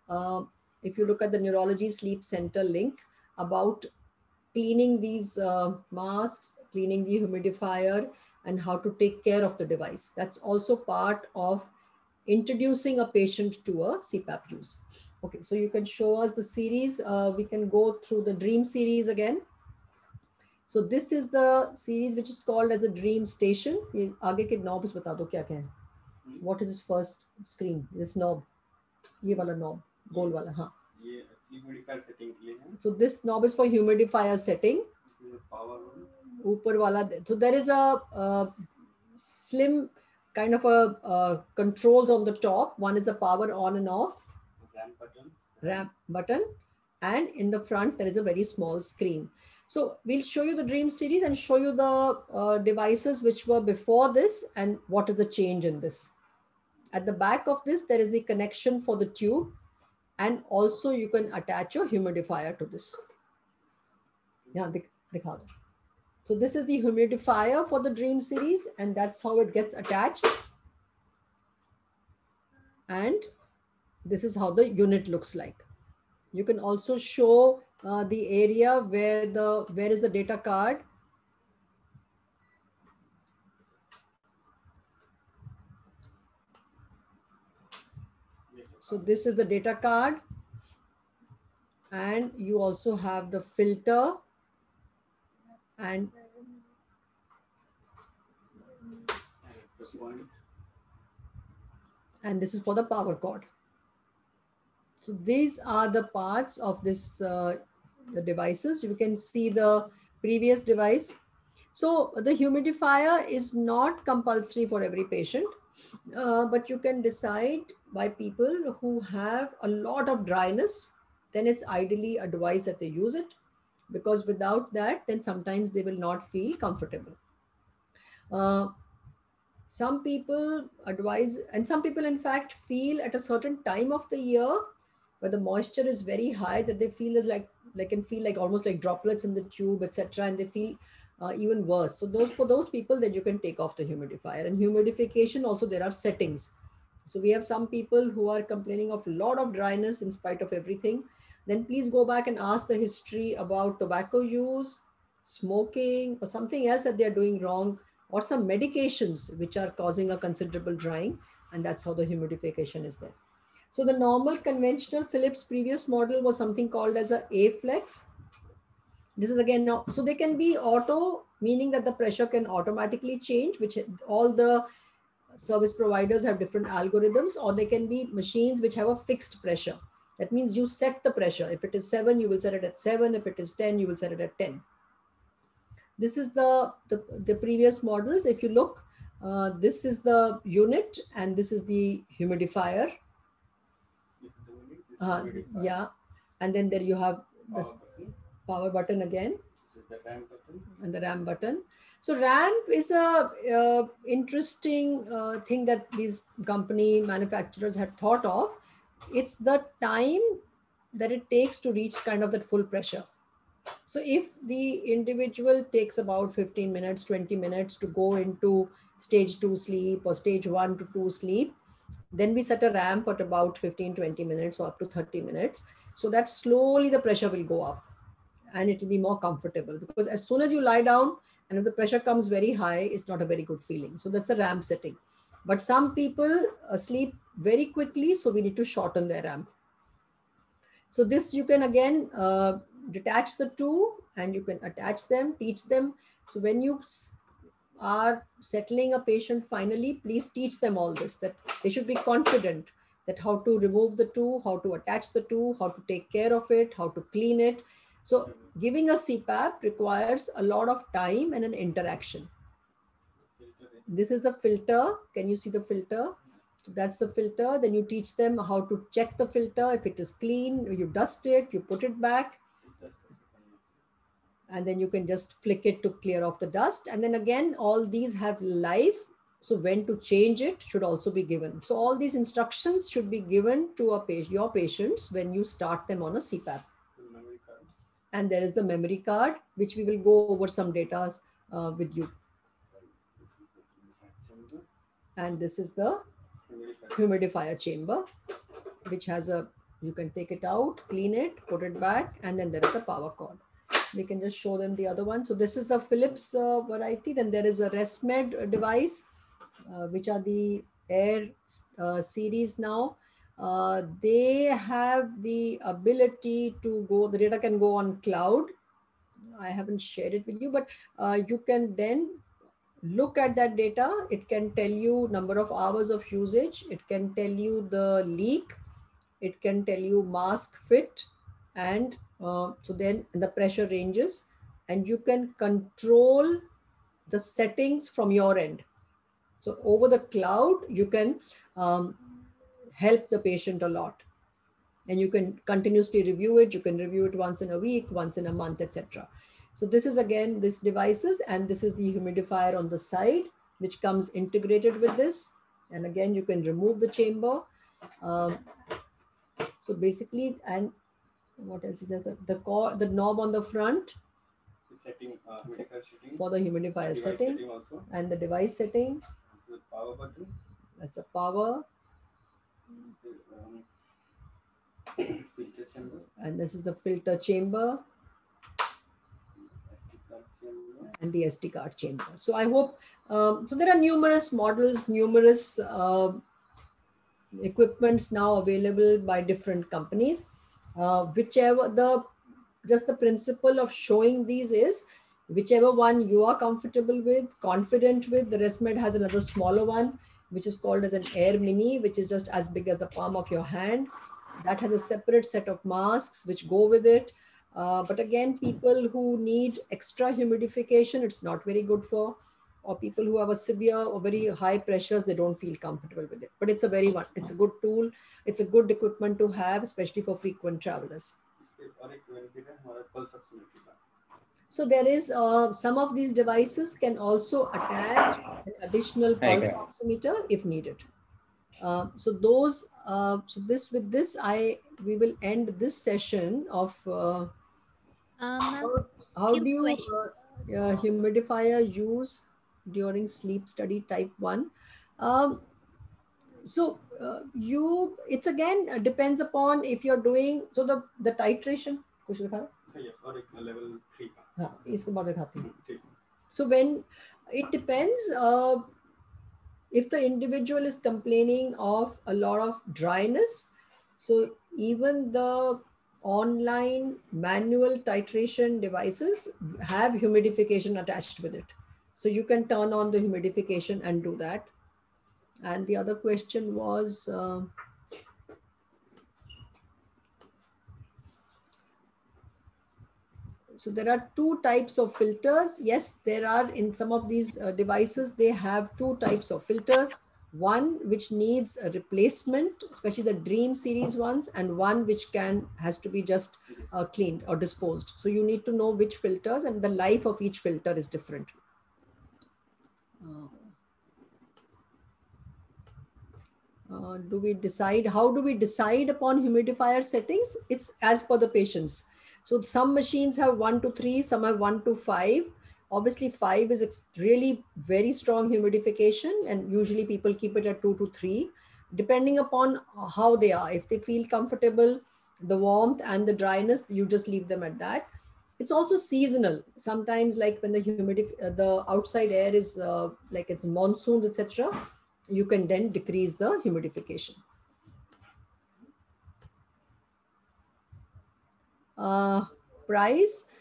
If you look at the Neurology Sleep Center link about cleaning these masks, cleaning the humidifier, and how to take care of the device. That's also part of introducing a patient to a CPAP use. Okay, so you can show us the series. We can go through the Dream series again. So this is the series which is called as a Dream Station. आगे के knobs बता दो क्या क्या है. What is this first screen? This knob, ये वाला knob, गोल वाला, हाँ. ये humidifier setting के लिए है. So this knob is for humidifier setting. Power ऊपर वाला. So there is a slim kind of a controls on the top. One is the power on and off. Ramp button, and in the front there is a very small screen. So we'll show you the Dream series and show you the devices which were before this and what is the change in this. At the back of this, there is the connection for the tube, and also you can attach your humidifier to this. Yeah, dikha do. So this is the humidifier for the Dream series, and that's how it gets attached. And this is how the unit looks like. You can also show the area where is the data card. So this is the data card, and you also have the filter, and this is for the power cord. So these are the parts of this the devices. You can see the previous device. So the humidifier is not compulsory for every patient, but you can decide by people who have a lot of dryness, then it's ideally advised that they use it, because without that, then sometimes they will not feel comfortable. Some people advise, and some people in fact feel at a certain time of the year where the moisture is very high that they feel is like can feel like almost like droplets in the tube, etc., and they feel even worse. So for those people, then you can take off the humidifier. And humidification also, there are settings. So we have some people who are complaining of a lot of dryness in spite of everything. Then please go back and ask the history about tobacco use, smoking, or something else that they are doing wrong, or some medications which are causing a considerable drying, and that's how the humidification is there. So the normal conventional Philips previous model was something called as a A-Flex. This is again now, so they can be auto, meaning that the pressure can automatically change, which all the service providers have different algorithms, or they can be machines which have a fixed pressure. That means you set the pressure. If it is 7, you will set it at 7. If it is 10, you will set it at 10. This is the previous models. If you look, this is the unit and this is the humidifier. Yeah. And then there you have this Power button. power button again, This is the RAM button. and the RAM button. So ramp is a interesting thing that these company manufacturers had thought of. It's the time that it takes to reach kind of that full pressure. So if the individual takes about 15 minutes, 20 minutes to go into stage 2 sleep or stage 1 to 2 sleep, then we set a ramp at about 15, 20 minutes or up to 30 minutes, so that slowly the pressure will go up and it will be more comfortable. Because as soon as you lie down and if the pressure comes very high, it's not a very good feeling. So that's a ramp setting. But some people sleep very quickly, so we need to shorten their ramp. So this you can again detach the two and you can attach them, teach them. So when you are settling a patient finally, please teach them all this, that they should be confident that how to remove the two, how to attach the two, how to take care of it, how to clean it. So giving a CPAP requires a lot of time and an interaction. This is the filter. Can you see the filter? So that's the filter. Then you teach them how to check the filter. If it is clean, you dust it, you put it back. And then you can just flick it to clear off the dust. And then again, all these have life. So when to change it should also be given. So all these instructions should be given to your patients when you start them on a CPAP. And there is the memory card, which we will go over some data with you. And this is the humidifier chamber, which has you can take it out, clean it, put it back, and then there is a power cord. We can just show them the other one. So this is the Philips variety. Then there is a ResMed device, which are the Air series now. They have the ability to go, the data can go on cloud. I haven't shared it with you, but you can then look at that data. It can tell you number of hours of usage. It can tell you the leak. It can tell you mask fit. And so then the pressure ranges, and you can control the settings from your end. So over the cloud, you can help the patient a lot. And you can continuously review it. You can review it once in a week, once in a month, etc. So this is again this devices, and this is the humidifier on the side, which comes integrated with this. And again, you can remove the chamber. So basically, and what else is there? The knob on the front Setting, humidifier setting. For the humidifier setting also. And the device setting. The power button. That's the power. Filter chamber. And this is the filter chamber. SD card chamber. And the SD card chamber. So I hope, so there are numerous models, numerous equipments now available by different companies. Whichever just the principle of showing these is, whichever one you are comfortable with, confident with. The ResMed has another smaller one, which is called as an Air Mini, which is just as big as the palm of your hand. That has a separate set of masks which go with it. But again, people who need extra humidification, it's not very good for, or people who have a severe or very high pressures, they don't feel comfortable with it. But it's a good tool. It's a good equipment to have, especially for frequent travelers. So there is some of these devices can also attach an additional pulse oximeter if needed. So those, with this, we will end this session of how do you humidifier use during sleep study type 1. It's again depends upon if you're doing, so the titration. Level 3. So when it depends, if the individual is complaining of a lot of dryness, so even the online manual titration devices have humidification attached with it. So you can turn on the humidification and do that. And the other question was, so there are two types of filters. Yes, there are in some of these devices, they have two types of filters. one which needs a replacement, especially the Dream series ones, and one which has to be just cleaned or disposed. So you need to know which filters, and the life of each filter is different. Do we decide? How do we decide upon humidifier settings? It's as per the patients. So some machines have 1 to 3, some have 1 to 5. Obviously, 5 is really very strong humidification, and usually people keep it at 2 to 3, depending upon how they are. If they feel comfortable, the warmth and the dryness, you just leave them at that. It's also seasonal. Sometimes, like when the outside air is like it's monsoons, etc., you can then decrease the humidification. Price,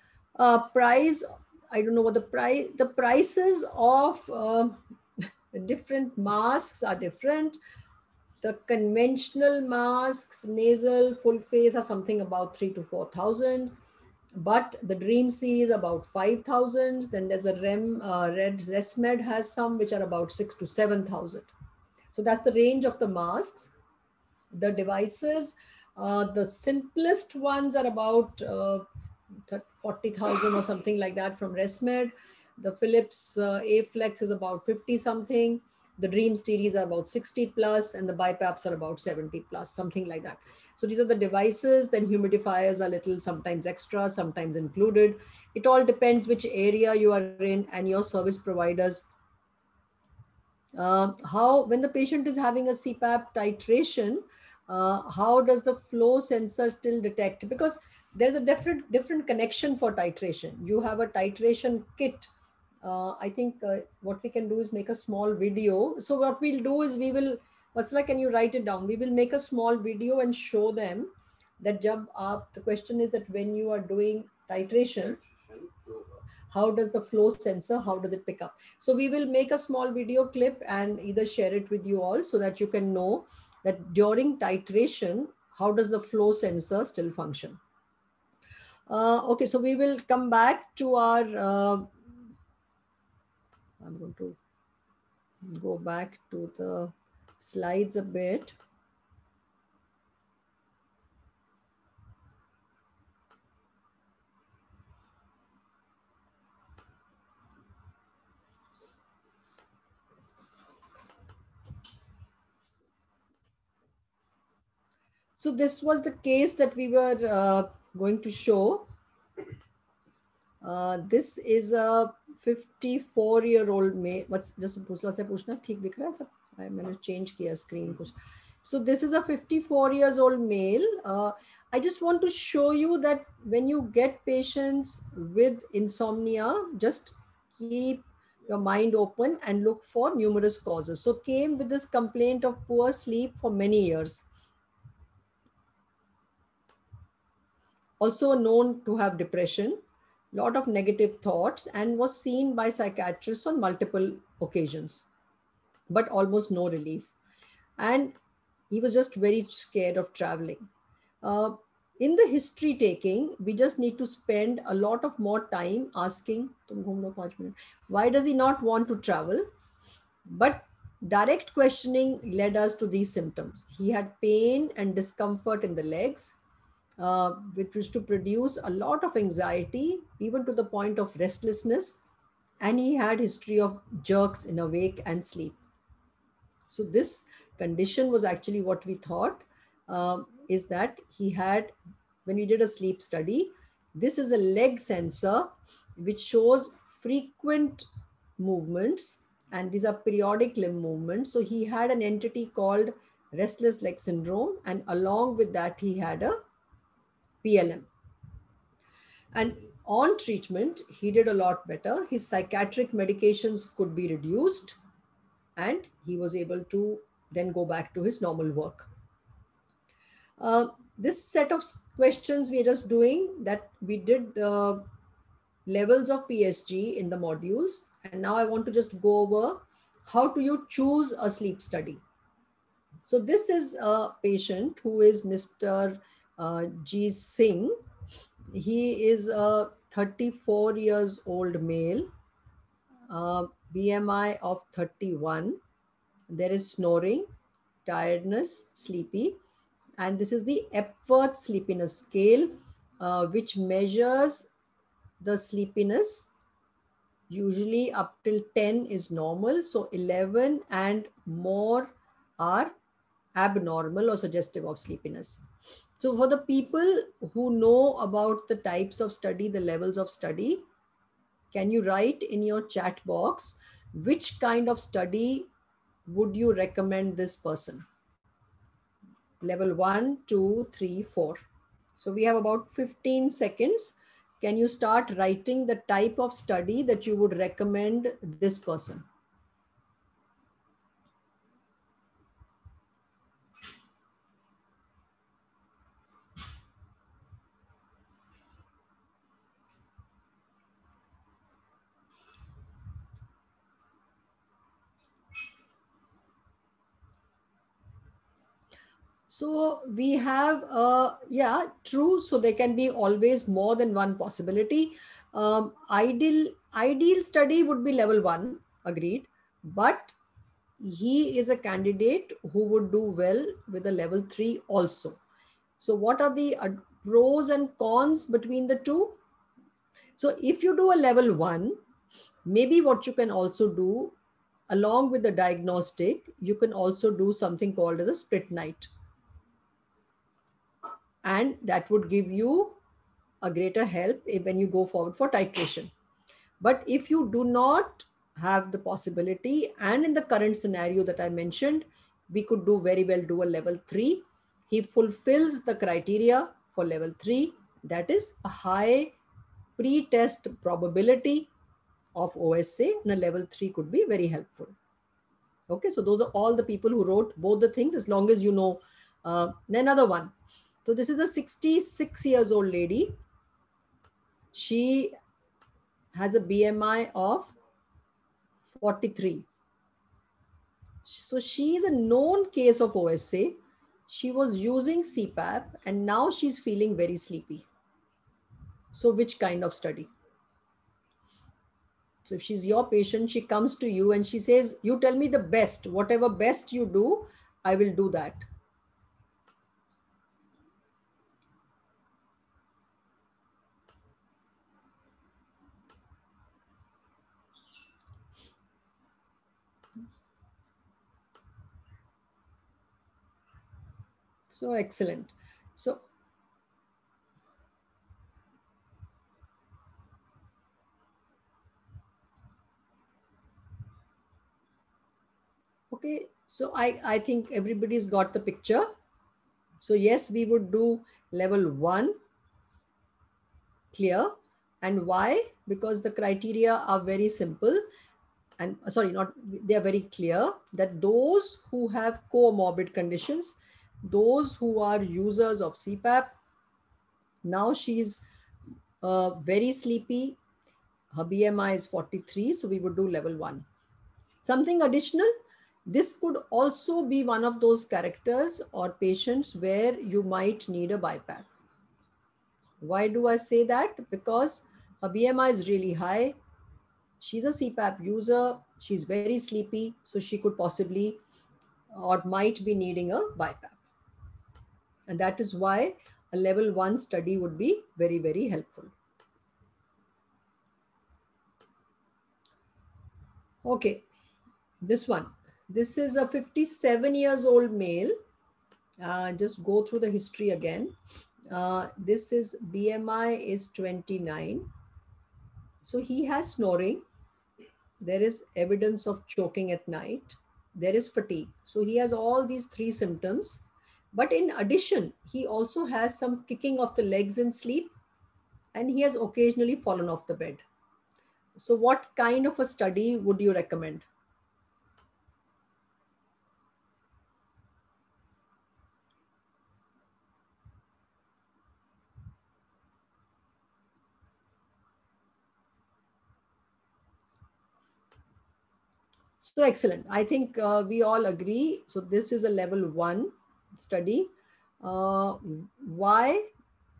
I don't know what the prices of the different masks are different. The conventional masks, nasal, full face, are something about 3 to 4,000. But the Dream C is about 5,000. Then there's a ResMed has some which are about 6 to 7,000. So that's the range of the masks. The devices, the simplest ones are about 40,000 or something like that from ResMed. The Philips A-Flex is about 50 something. The Dream series are about 60 plus, and the BiPAPs are about 70 plus, something like that. So these are the devices. Then humidifiers are little, sometimes extra, sometimes included. It all depends which area you are in and your service providers. When the patient is having a CPAP titration, how does the flow sensor still detect? Because there's a different connection for titration. You have a titration kit. I think what we can do is make a small video. So what we'll do is Vatsala, can you write it down? We will make a small video and show them that the question is that when you are doing titration, how does the flow sensor, how does it pick up? So we will make a small video clip and either share it with you all so that you can know that during titration, how does the flow sensor still function? Okay, so we will come back to our, I'm going to go back to the slides a bit. So this was the case that we were going to show. This is a 54-year-old male. What's just पूछना ठीक दिख रहा है सब? मैंने change किया screen कुछ. So this is a 54 years old male. I just want to show you that when you get patients with insomnia, just keep your mind open and look for numerous causes. So came with this complaint of poor sleep for many years. Also known to have depression, lot of negative thoughts, and was seen by psychiatrists on multiple occasions, but almost no relief. And he was just very scared of traveling. In the history taking, we just need to spend a lot of more time asking, why does he not want to travel? But direct questioning led us to these symptoms. He had pain and discomfort in the legs, which used to produce a lot of anxiety, even to the point of restlessness. And he had history of jerks in awake and sleep. So this condition was actually what we thought is that he had, when we did a sleep study, this is a leg sensor which shows frequent movements, and these are periodic limb movements. So he had an entity called restless leg syndrome, and along with that he had a PLM. And on treatment, he did a lot better. His psychiatric medications could be reduced, and he was able to then go back to his normal work. This set of questions we are just doing, that we did levels of PSG in the modules. And now I want to just go over how do you choose a sleep study. So this is a patient who is Mr. G. Singh. He is a 34 years old male, BMI of 31. there is snoring, tiredness, sleepy. And this is the Epworth Sleepiness Scale, which measures the sleepiness. Usually up till 10 is normal. So 11 and more are abnormal or suggestive of sleepiness. So for the people who know about the types of study, the levels of study, can you write in your chat box which kind of study would you recommend this person? Level 1, 2, 3, 4. So we have about 15 seconds. Can you start writing the type of study that you would recommend this person? So we have, yeah, true. So there can be always more than one possibility. Ideal study would be level 1, agreed. But he is a candidate who would do well with a level 3 also. So what are the pros and cons between the two? So if you do a level 1, maybe what you can also do along with the diagnostic, you can also do something called as a split night. And that would give you a greater help when you go forward for titration. But if you do not have the possibility, and in the current scenario that I mentioned, we could do very well do a level 3. He fulfills the criteria for level 3. That is a high pre-test probability of OSA, and a level 3 could be very helpful. Okay, so those are all the people who wrote both the things, as long as you know. Another one. So this is a 66 years old lady. She has a BMI of 43. So she is a known case of OSA. She was using CPAP and now she's feeling very sleepy. So which kind of study? So if she's your patient, she comes to you and she says, you tell me the best, whatever best you do, I will do that. So excellent. So okay, so I think everybody's got the picture. So yes, we would do level 1, clear. And why? Because the criteria are very simple. And sorry, not, they are very clear that those who have comorbid conditions, those who are users of CPAP, now she's very sleepy. Her BMI is 43, so we would do level 1. Something additional, this could also be one of those characters or patients where you might need a BiPAP. Why do I say that? Because her BMI is really high. She's a CPAP user. She's very sleepy. So she could possibly or might be needing a BiPAP. And that is why a level 1 study would be very, very helpful. Okay, this one. This is a 57 years old male. Just go through the history again. This is BMI is 29. So he has snoring. There is evidence of choking at night. There is fatigue. So he has all these 3 symptoms. But in addition, he also has some kicking of the legs in sleep, and he has occasionally fallen off the bed. So what kind of a study would you recommend? So excellent. I think we all agree. So this is a level 1 study. Why?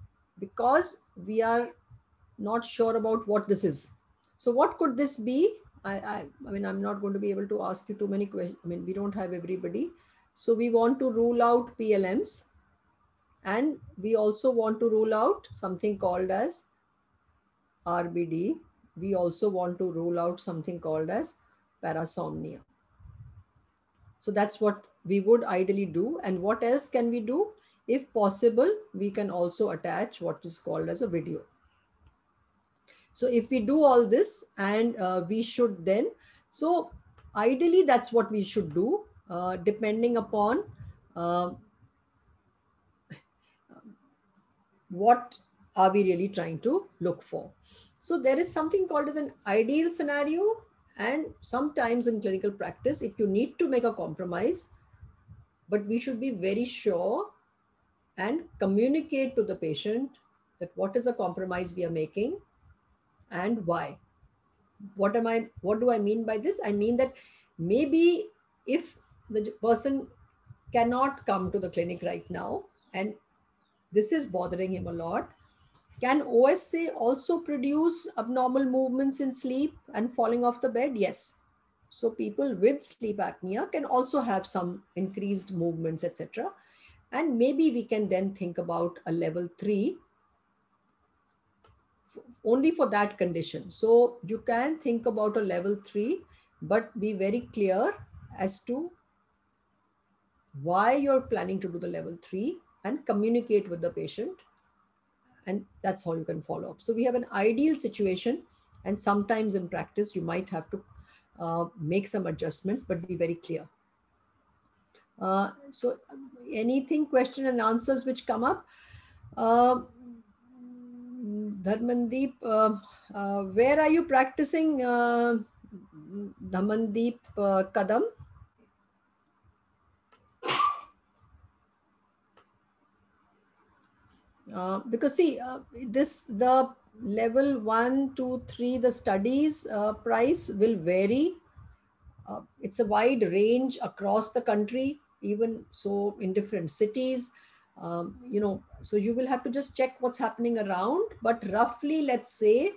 Because we are not sure about what this is. So what could this be? I mean, I'm not going to be able to ask you too many questions. I mean, we don't have everybody. So we want to rule out PLMs, and we also want to rule out something called as RBD. We also want to rule out something called as parasomnia. So that's what we would ideally do. And what else can we do? If possible, we can also attach what is called as a video. So if we do all this, and we should then, so ideally that's what we should do, depending upon uh, what are we really trying to look for. So there is something called as an ideal scenario, and sometimes in clinical practice, if you need to make a compromise, but we should be very sure and communicate to the patient that what is a compromise we are making and why. What do I mean by this? I mean that maybe if the person cannot come to the clinic right now and this is bothering him a lot, can OSA also produce abnormal movements in sleep and falling off the bed? Yes. So people with sleep apnea can also have some increased movements, etc. And maybe we can then think about a level 3 only for that condition. So you can think about a level 3, but be very clear as to why you're planning to do the level 3 and communicate with the patient. And that's how you can follow up. So we have an ideal situation, and sometimes in practice, you might have to make some adjustments, but be very clear. So anything, question and answers which come up? Dharmandeep, where are you practicing, Dharmandeep Kadam? Because see, the level 1, 2, 3, the studies price will vary. It's a wide range across the country, even so in different cities. So you will have to just check what's happening around, but roughly, let's say,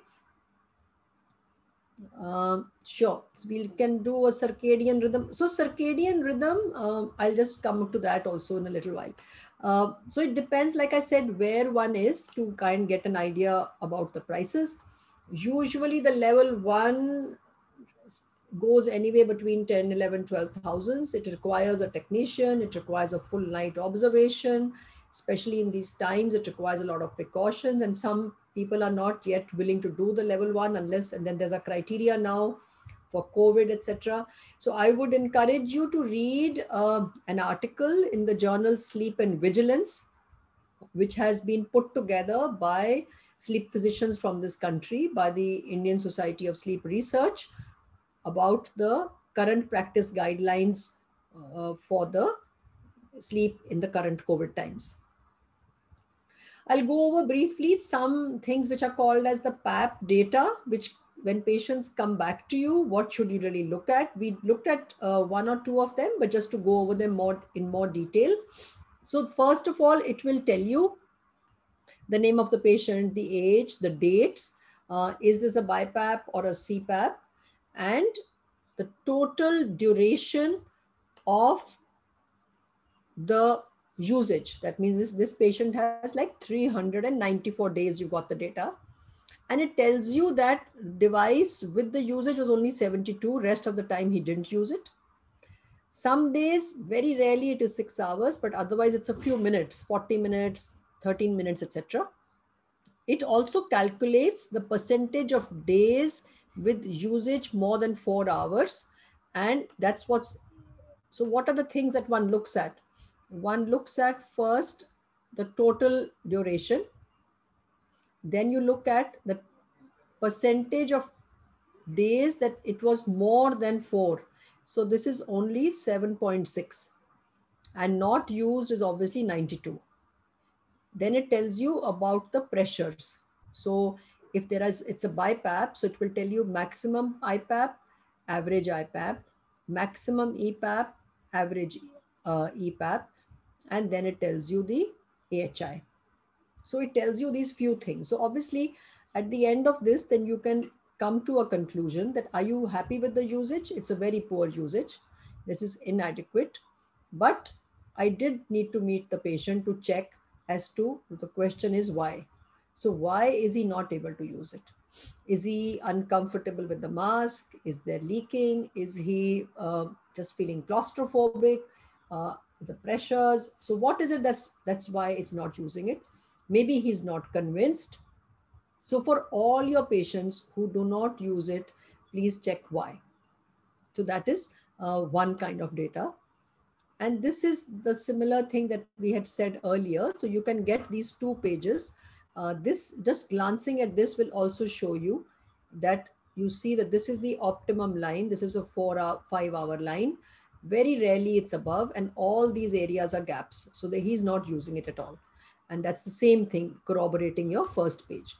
sure, so we can do a circadian rhythm. So circadian rhythm, I'll just come to that also in a little while. So it depends, like I said, where one is to kind of get an idea about the prices. Usually the level 1 goes anywhere between 10, 11, 12,000. It requires a technician. It requires a full night observation. Especially in these times, it requires a lot of precautions, and some people are not yet willing to do the level 1 unless, and then there's a criteria now for COVID, etc. So I would encourage you to read an article in the journal Sleep and Vigilance, which has been put together by sleep physicians from this country, by the Indian Society of Sleep Research, about the current practice guidelines for the sleep in the current COVID times. I'll go over briefly some things which are called as the PAP data, which when patients come back to you, what should you really look at? We looked at 1 or 2 of them, but just to go over them in more detail. So first of all, it will tell you the name of the patient, the age, the dates. Is this a BiPAP or a CPAP? And the total duration of the usage. That means this patient has like 394 days, you got the data. And it tells you that device with the usage was only 72, rest of the time he didn't use it. Some days, very rarely it is 6 hours, but otherwise it's a few minutes, 40 minutes, 13 minutes, etc. It also calculates the percentage of days with usage more than 4 hours. And that's so what are the things that one looks at? One looks at first the total duration. Then you look at the percentage of days that it was more than 4. So this is only 7.6. And not used is obviously 92. Then it tells you about the pressures. So if it's a BiPAP, so it will tell you maximum IPAP, average IPAP, maximum EPAP, average EPAP, and then it tells you the AHI. So it tells you these few things. So obviously at the end of this, then you can come to a conclusion that are you happy with the usage? It's a very poor usage. This is inadequate. But I did need to meet the patient to check as to the question is why. So why is he not able to use it? Is he uncomfortable with the mask? Is there leaking? Is he just feeling claustrophobic? The pressures. So what is it that's why it's not using it? Maybe he's not convinced. So for all your patients who do not use it, please check why. So that is one kind of data. And this is the similar thing that we had said earlier. So you can get these 2 pages. This, just glancing at this, will also show you that you see that this is the optimum line. This is a 5 hour line. Very rarely it's above, and all these areas are gaps. So that he's not using it at all. And that's the same thing corroborating your first page.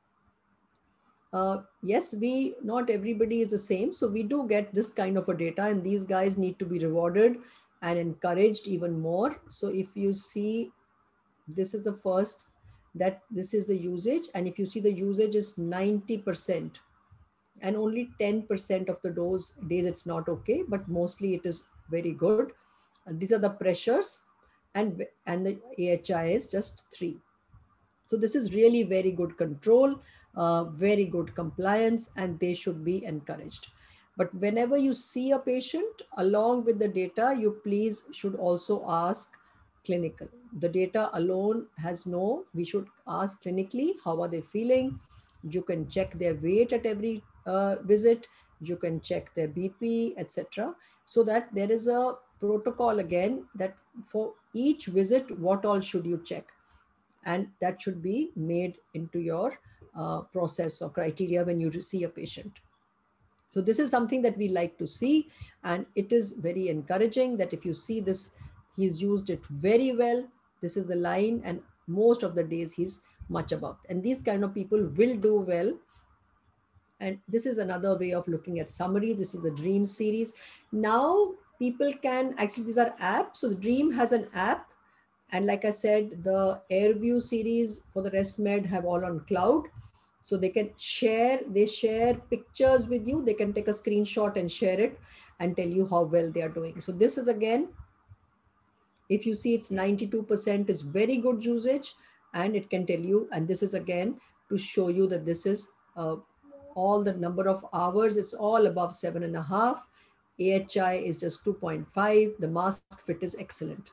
Yes, not everybody is the same. So we do get this kind of a data, and these guys need to be rewarded and encouraged even more. So if you see, this is the first, that this is the usage. And if you see, the usage is 90%, and only 10% of the days it's not okay, but mostly it is very good. And these are the pressures, and the AHI is just 3. So this is really very good control, very good compliance, and they should be encouraged. But whenever you see a patient, along with the data, you please should also ask clinical. The data alone has no, we should ask clinically, how are they feeling? You can check their weight at every visit. You can check their BP, etc. So that there is a protocol again that for each visit, what all should you check? And that should be made into your process or criteria when you see a patient. So this is something that we like to see, and it is very encouraging that if you see this, he's used it very well. This is the line, and most of the days he's much above. And these kind of people will do well. And this is another way of looking at summary. This is the DREAM series. Now people can actually, these are apps. So the DREAM has an app. And like I said, the AirView series for the ResMed have all on cloud. So they can share pictures with you. They can take a screenshot and share it and tell you how well they are doing. So this is again, if you see, it's 92% is very good usage, and it can tell you, and this is again to show you that this is all the number of hours, it's all above 7.5. AHI is just 2.5. The mask fit is excellent.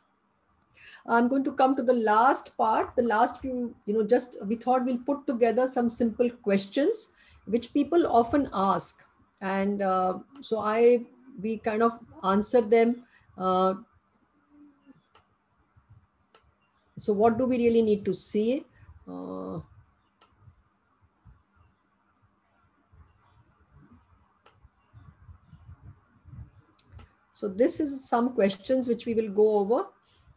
I'm going to come to the last part, the last few, just we thought we'll put together some simple questions which people often ask. And so we kind of answer them. So what do we really need to see? So this is some questions which we will go over.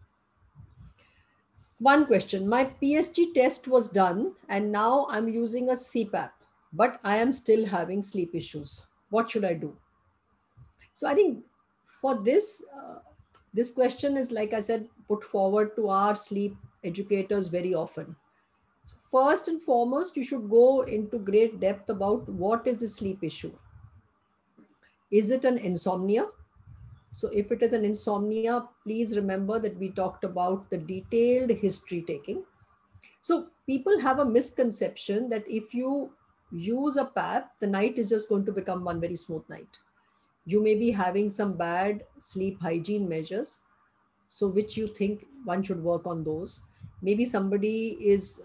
One question, my PSG test was done and now I'm using a CPAP, but I am still having sleep issues. What should I do? So I think for this, this question is, like I said, put forward to our sleep educators very often. So first and foremost, you should go into great depth about what is the sleep issue. Is it an insomnia? So if it is an insomnia, please remember that we talked about the detailed history taking. So people have a misconception that if you use a PAP, the night is just going to become one very smooth night. You may be having some bad sleep hygiene measures, so which you think one should work on those. Maybe somebody is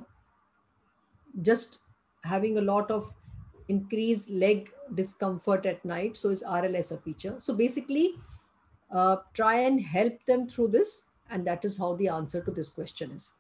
just having a lot of increased leg discomfort at night, so is RLS a feature? So basically, try and help them through this, and that is how the answer to this question is.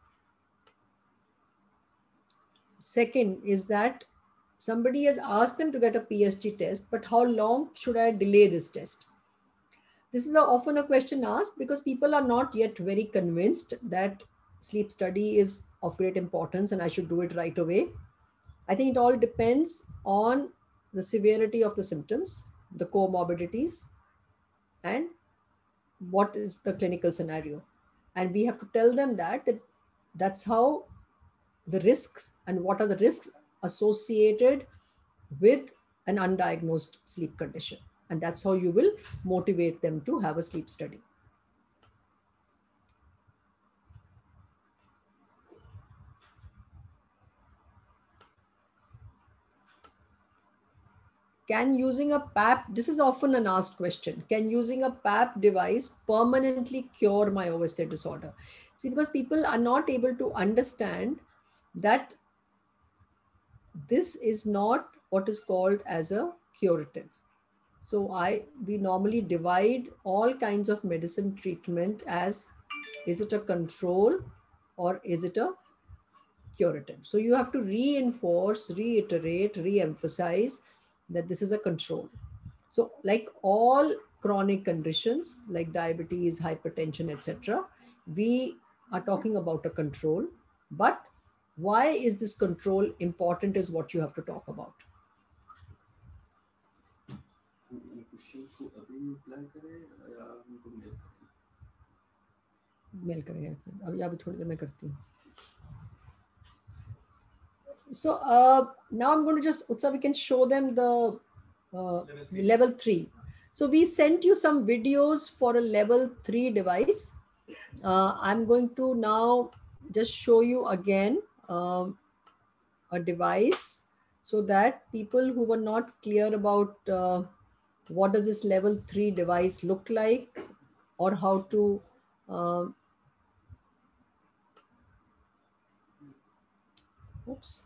Second is that somebody has asked them to get a PSG test, but how long should I delay this test? This is often a question asked because people are not yet very convinced that sleep study is of great importance and I should do it right away. I think it all depends on the severity of the symptoms, the comorbidities, and what is the clinical scenario. And we have to tell them that that's how the risks and what are the risks associated with an undiagnosed sleep condition. And that's how you will motivate them to have a sleep study. Can using a PAP, this is often an asked question, can using a PAP device permanently cure my OSA disorder? See, because people are not able to understand that this is not what is called as a curative. So we normally divide all kinds of medicine treatment as, is it a control or is it a curative? So you have to reinforce, reiterate, re-emphasize that this is a control. So like all chronic conditions like diabetes, hypertension, etc., we are talking about a control. But why is this control important is what you have to talk about. Mail करेंगे अभी अभी थोड़ी देर में करती हूँ. So now I'm going to just, Utsav, we can show them the level 3. So we sent you some videos for a level 3 device. I'm going to now just show you again a device so that people who were not clear about what does this level 3 device look like or how to oops.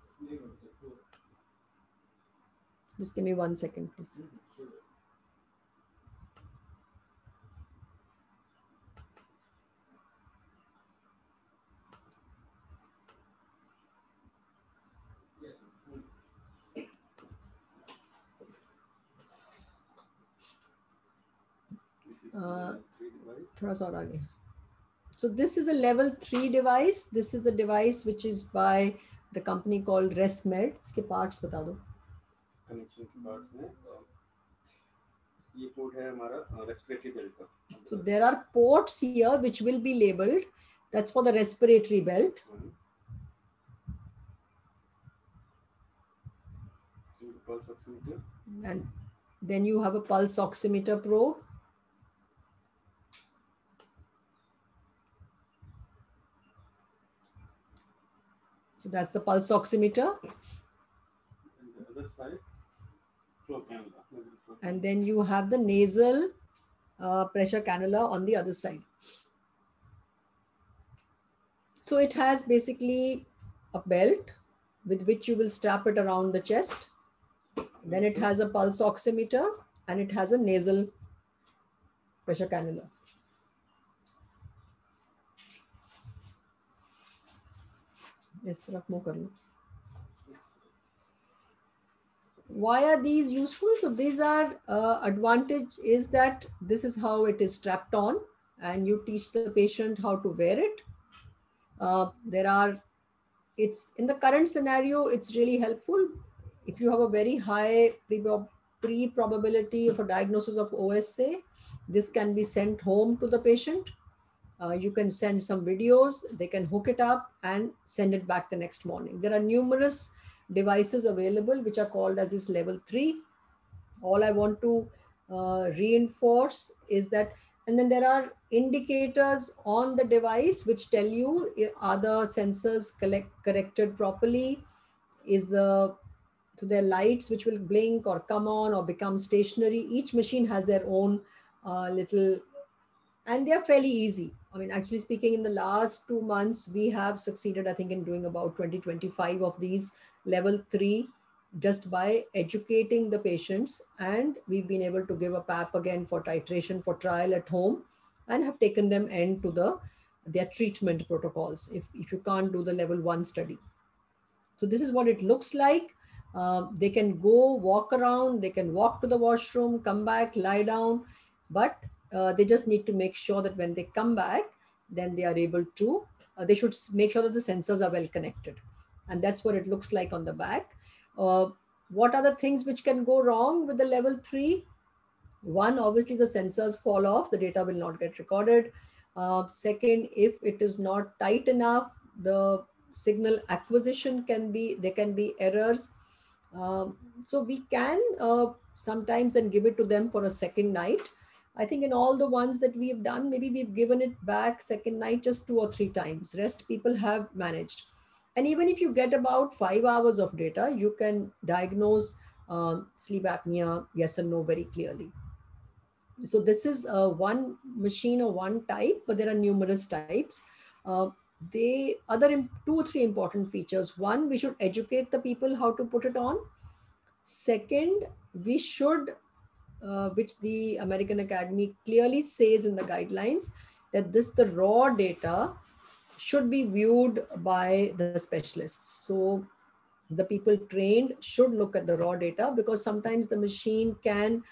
Just give me 1 second, please. थोड़ा सा और आगे. So this is a level 3 device. This is the device which is by the company called ResMed. इसके parts बता दो. Connection के parts में ये port है हमारा respiratory belt का. So there are ports here which will be labeled. That's for the respiratory belt. So pulse oximeter. And then you have a pulse oximeter probe. So that's the pulse oximeter. And the other side, flow cannula. And then you have the nasal pressure cannula on the other side. So it has basically a belt with which you will strap it around the chest. Then it has a pulse oximeter and it has a nasal pressure cannula. Why are these useful? So these are advantage is that this is how it is strapped on and you teach the patient how to wear it. It's in the current scenario, it's really helpful. If you have a very high pre-probability of a diagnosis of OSA, this can be sent home to the patient. You can send some videos, they can hook it up and send it back the next morning. There are numerous devices available which are called as this level 3. All I want to reinforce is that, and then there are indicators on the device which tell you are the sensors corrected properly, so there are lights which will blink or come on or become stationary. Each machine has their own little, and they are fairly easy. I mean, actually speaking, in the last 2 months, we have succeeded, I think, in doing about 20-25 of these level 3 just by educating the patients. And we've been able to give a PAP again for titration for trial at home and have taken them into their treatment protocols if you can't do the level 1 study. So this is what it looks like. They can go walk around, they can walk to the washroom, come back, lie down, but they just need to make sure that when they come back, then they are able to, they should make sure that the sensors are well connected. And that's what it looks like on the back. What are the things which can go wrong with the level 3? One, obviously the sensors fall off, the data will not get recorded. Second, if it is not tight enough, the signal acquisition there can be errors. So we can sometimes then give it to them for a second night. I think in all the ones that we have done, maybe we've given it back second night just 2 or 3 times. Rest people have managed. And even if you get about 5 hours of data, you can diagnose sleep apnea, yes or no, very clearly. So this is one machine or one type, but there are numerous types. They other 2 or 3 important features. One, we should educate the people how to put it on. Second, we should, which the American Academy clearly says in the guidelines, that the raw data should be viewed by the specialists. So the people trained should look at the raw data, because sometimes the machine can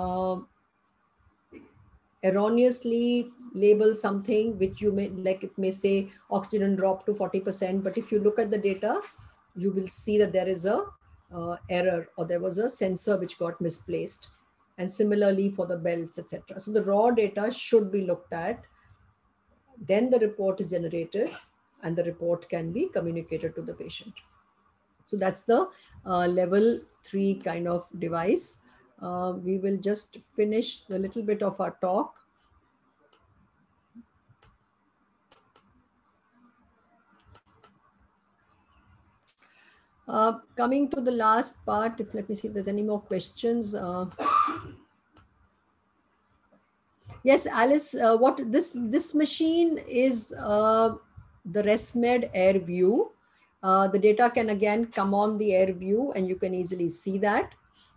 erroneously label something which you may, like it may say oxygen dropped to 40%, but if you look at the data, you will see that there is a error, or there was a sensor which got misplaced. And similarly for the belts, etc. So the raw data should be looked at, then the report is generated, and the report can be communicated to the patient. So that's the level 3 kind of device. We will just finish a little bit of our talk. Coming to the last part, let me see if there's any more questions. Yes, Alice, what this machine is the ResMed AirView. The data can again come on the AirView, and you can easily see that.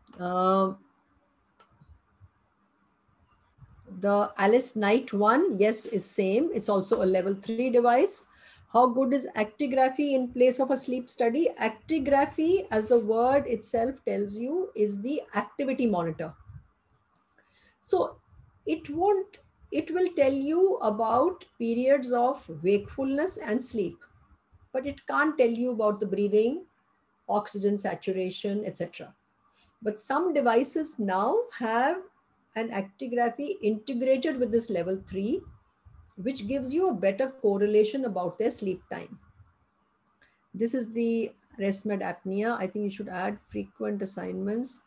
The Alice Night one, yes, is same. It's also a level 3 device. How good is actigraphy in place of a sleep study? Actigraphy, as the word itself tells you, is the activity monitor. So it will tell you about periods of wakefulness and sleep, but it can't tell you about the breathing, oxygen saturation, etc. But some devices now have an actigraphy integrated with this level 3, which gives you a better correlation about their sleep time. This is the ResMed apnea. I think you should add frequent assignments.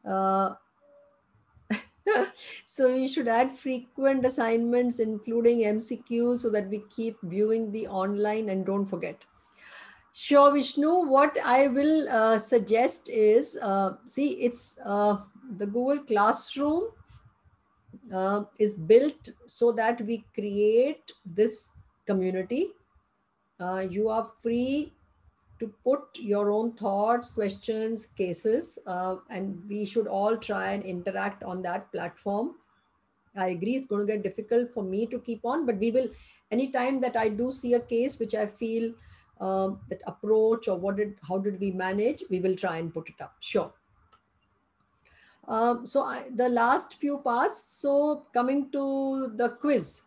So you should add frequent assignments, including MCQs, so that we keep viewing the online and don't forget. Sure, Vishnu, what I will suggest is, see, it's the Google Classroom is built so that we create this community. You are free to put your own thoughts, questions, cases, and we should all try and interact on that platform. I agree it's going to get difficult for me to keep on, but we will, anytime that I do see a case which I feel that approach or how did we manage, we will try and put it up. Sure. The last few parts, so coming to the quiz.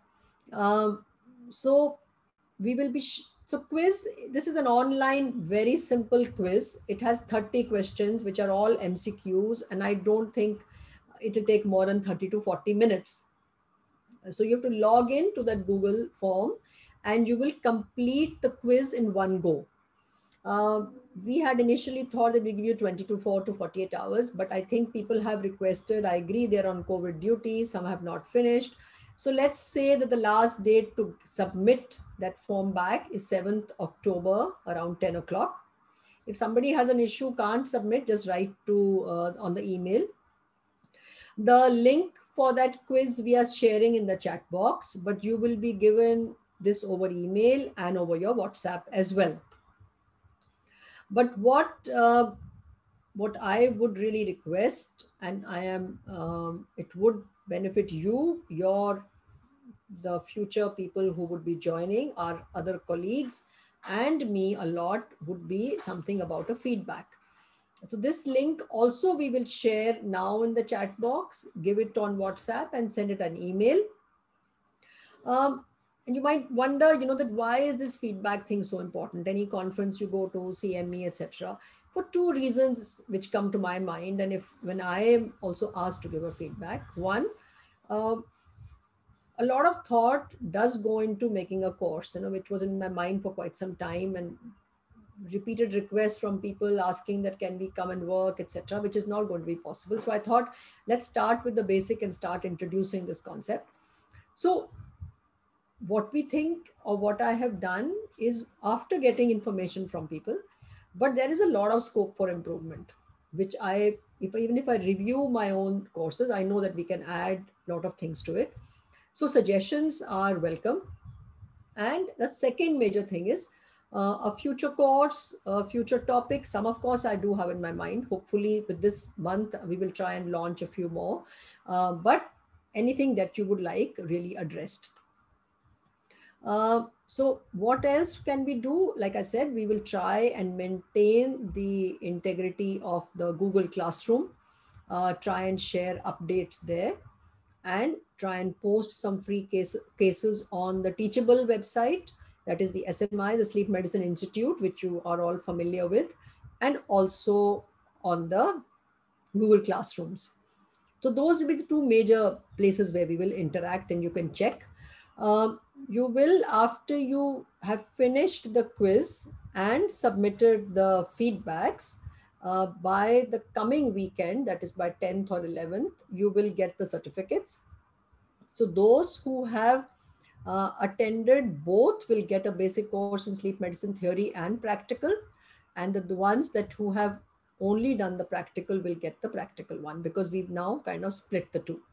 So we will be, so quiz, this is an online, very simple quiz. It has 30 questions, which are all MCQs, and I don't think it will take more than 30 to 40 minutes. So you have to log in to that Google form, and you will complete the quiz in one go. We had initially thought that we give you 24 to 48 hours, but I think people have requested, I agree, they're on COVID duty, some have not finished. So let's say that the last date to submit that form back is 7th October around 10 o'clock. If somebody has an issue, can't submit, just write to on the email. The link for that quiz we are sharing in the chat box, but you will be given this over email and over your WhatsApp as well. But what I would really request, and I am, it would benefit you, the future people who would be joining, our other colleagues, and me a lot, would be something about a feedback. So this link also we will share now in the chat box, give it on WhatsApp and send it an email. And you might wonder, that why is this feedback thing so important? Any conference you go to, CME, etc. For 2 reasons which come to my mind. And when I am also asked to give a feedback, one, a lot of thought does go into making a course, which was in my mind for quite some time. And repeated requests from people asking that can we come and work, etc., which is not going to be possible. So I thought, let's start with the basic and start introducing this concept. So what we think, or what I have done, is after getting information from people, but there is a lot of scope for improvement, which even if I review my own courses, I know that we can add a lot of things to it. So suggestions are welcome. And the second major thing is a future course, a future topic. Some of course I do have in my mind. Hopefully with this month, we will try and launch a few more. But anything that you would like really addressed. So what else can we do? Like I said, we will try and maintain the integrity of the Google Classroom, try and share updates there, and try and post some free cases on the Teachable website. That is the SMI, the Sleep Medicine Institute, which you are all familiar with, and also on the Google Classrooms. So those will be the two major places where we will interact, and you can check. You will, after you have finished the quiz and submitted the feedbacks, by the coming weekend, that is by 10th or 11th, you will get the certificates. So those who have attended both will get a basic course in sleep medicine theory and practical. And the ones that who have only done the practical will get the practical one, because we've now kind of split the two.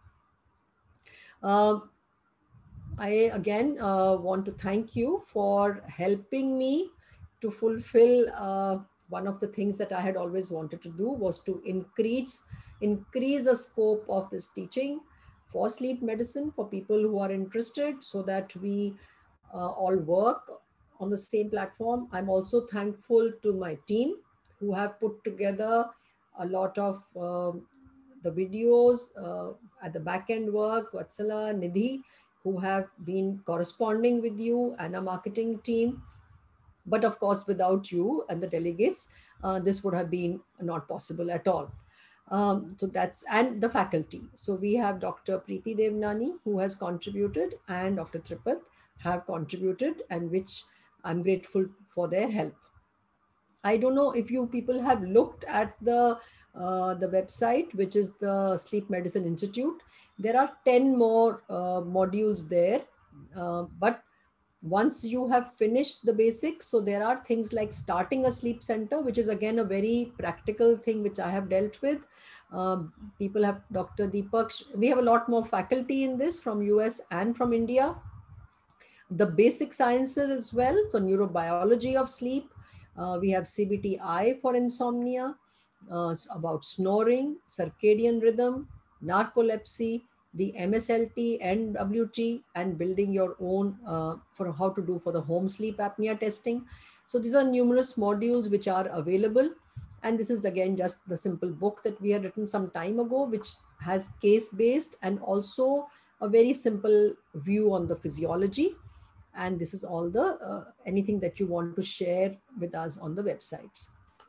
I again want to thank you for helping me to fulfill one of the things that I had always wanted to do, was to increase the scope of this teaching for sleep medicine for people who are interested, so that we all work on the same platform. I'm also thankful to my team who have put together a lot of the videos at the back end work, Vatsala, Nidhi, who have been corresponding with you, and a marketing team. But of course, without you and the delegates, this would have been not possible at all. So that's, and the faculty. So we have Dr. Preeti Devnani, who has contributed, and Dr. Tripath have contributed, and which I'm grateful for their help. I don't know if you people have looked at the website, which is the Sleep Medicine Institute. There are 10 more modules there, but once you have finished the basics, so there are things like starting a sleep center, which is again a very practical thing which I have dealt with. People have Dr. Deepak. We have a lot more faculty in this from US and from India. The basic sciences as well, for neurobiology of sleep. We have CBTI for insomnia, about snoring, circadian rhythm, narcolepsy, the MSLT, NWT, and building your own for how to do for the home sleep apnea testing. So these are numerous modules which are available. And this is again just the simple book that we had written some time ago, which has case-based and also a very simple view on the physiology. And this is all the anything that you want to share with us on the websites.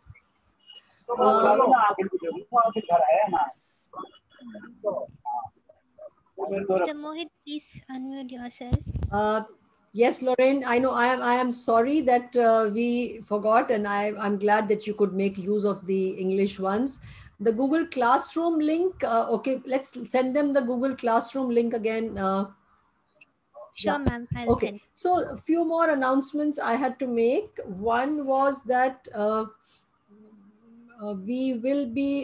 Mr. Mohit, please unmute yourself. Yes, Lorraine, I know I am sorry that we forgot, and I'm glad that you could make use of the English ones. The Google Classroom link, okay, let's send them the Google Classroom link again. Sure, yeah. ma'am. Okay, so a few more announcements I had to make. One was that we will be,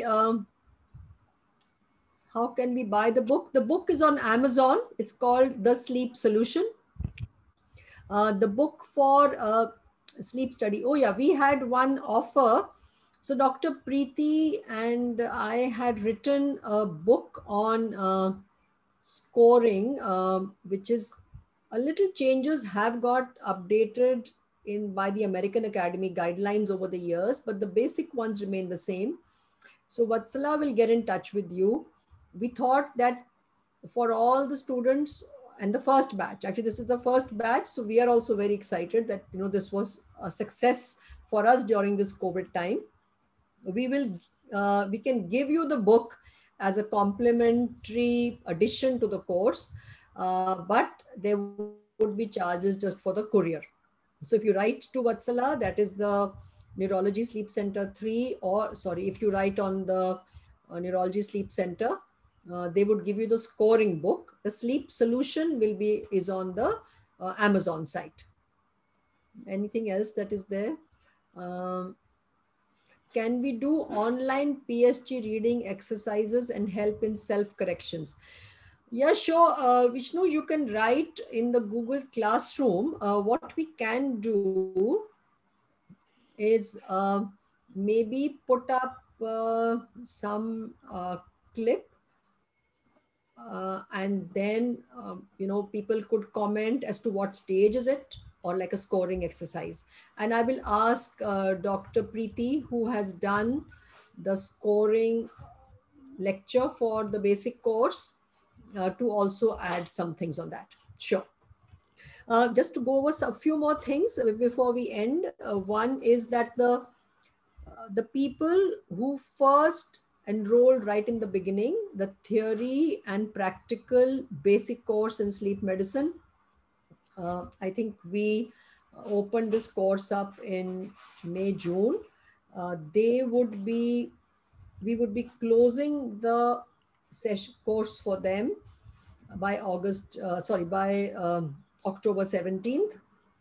how can we buy the book? The book is on Amazon. It's called The Sleep Solution. The book for sleep study. Oh yeah, we had one offer. So Dr. Preeti and I had written a book on scoring, which is a little changes have got updated by the American Academy guidelines over the years, but the basic ones remain the same. So Vatsala will get in touch with you. We thought that for all the students and the first batch, actually this is the first batch, so we are also very excited that this was a success for us during this COVID time. We can give you the book as a complimentary addition to the course, but there would be charges just for the courier. So if you write to Vatsala, that is the Neurology Sleep Center 3, or sorry, if you write on the Neurology Sleep Center, they would give you the scoring book. The sleep solution is on the Amazon site. Anything else that is there? Can we do online PSG reading exercises and help in self corrections? Yeah, sure. Vishnu, you can write in the Google Classroom. What we can do is maybe put up some clip, and then people could comment as to what stage is it, or like a scoring exercise. And I will ask Dr. Preeti, who has done the scoring lecture for the basic course, to also add some things on that. Sure. Just to go over a few more things before we end. One is that the people who first enrolled right in the beginning, the theory and practical basic course in sleep medicine, I think we opened this course up in May, June. We would be closing the session course for them by October 17th.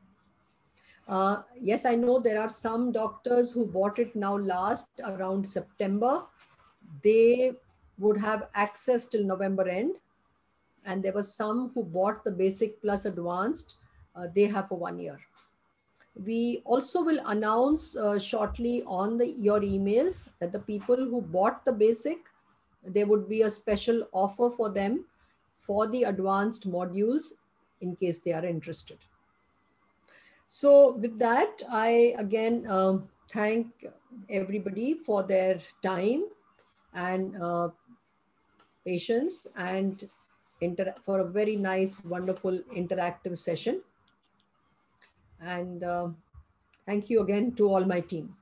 Yes, I know there are some doctors who bought it now last around September. They would have access till November end. And there were some who bought the basic plus advanced. They have for 1 year. We also will announce shortly on your emails that the people who bought the basic, there would be a special offer for them for the advanced modules in case they are interested. So with that, I again thank everybody for their time and patience, and for a very nice, wonderful interactive session. And thank you again to all my team.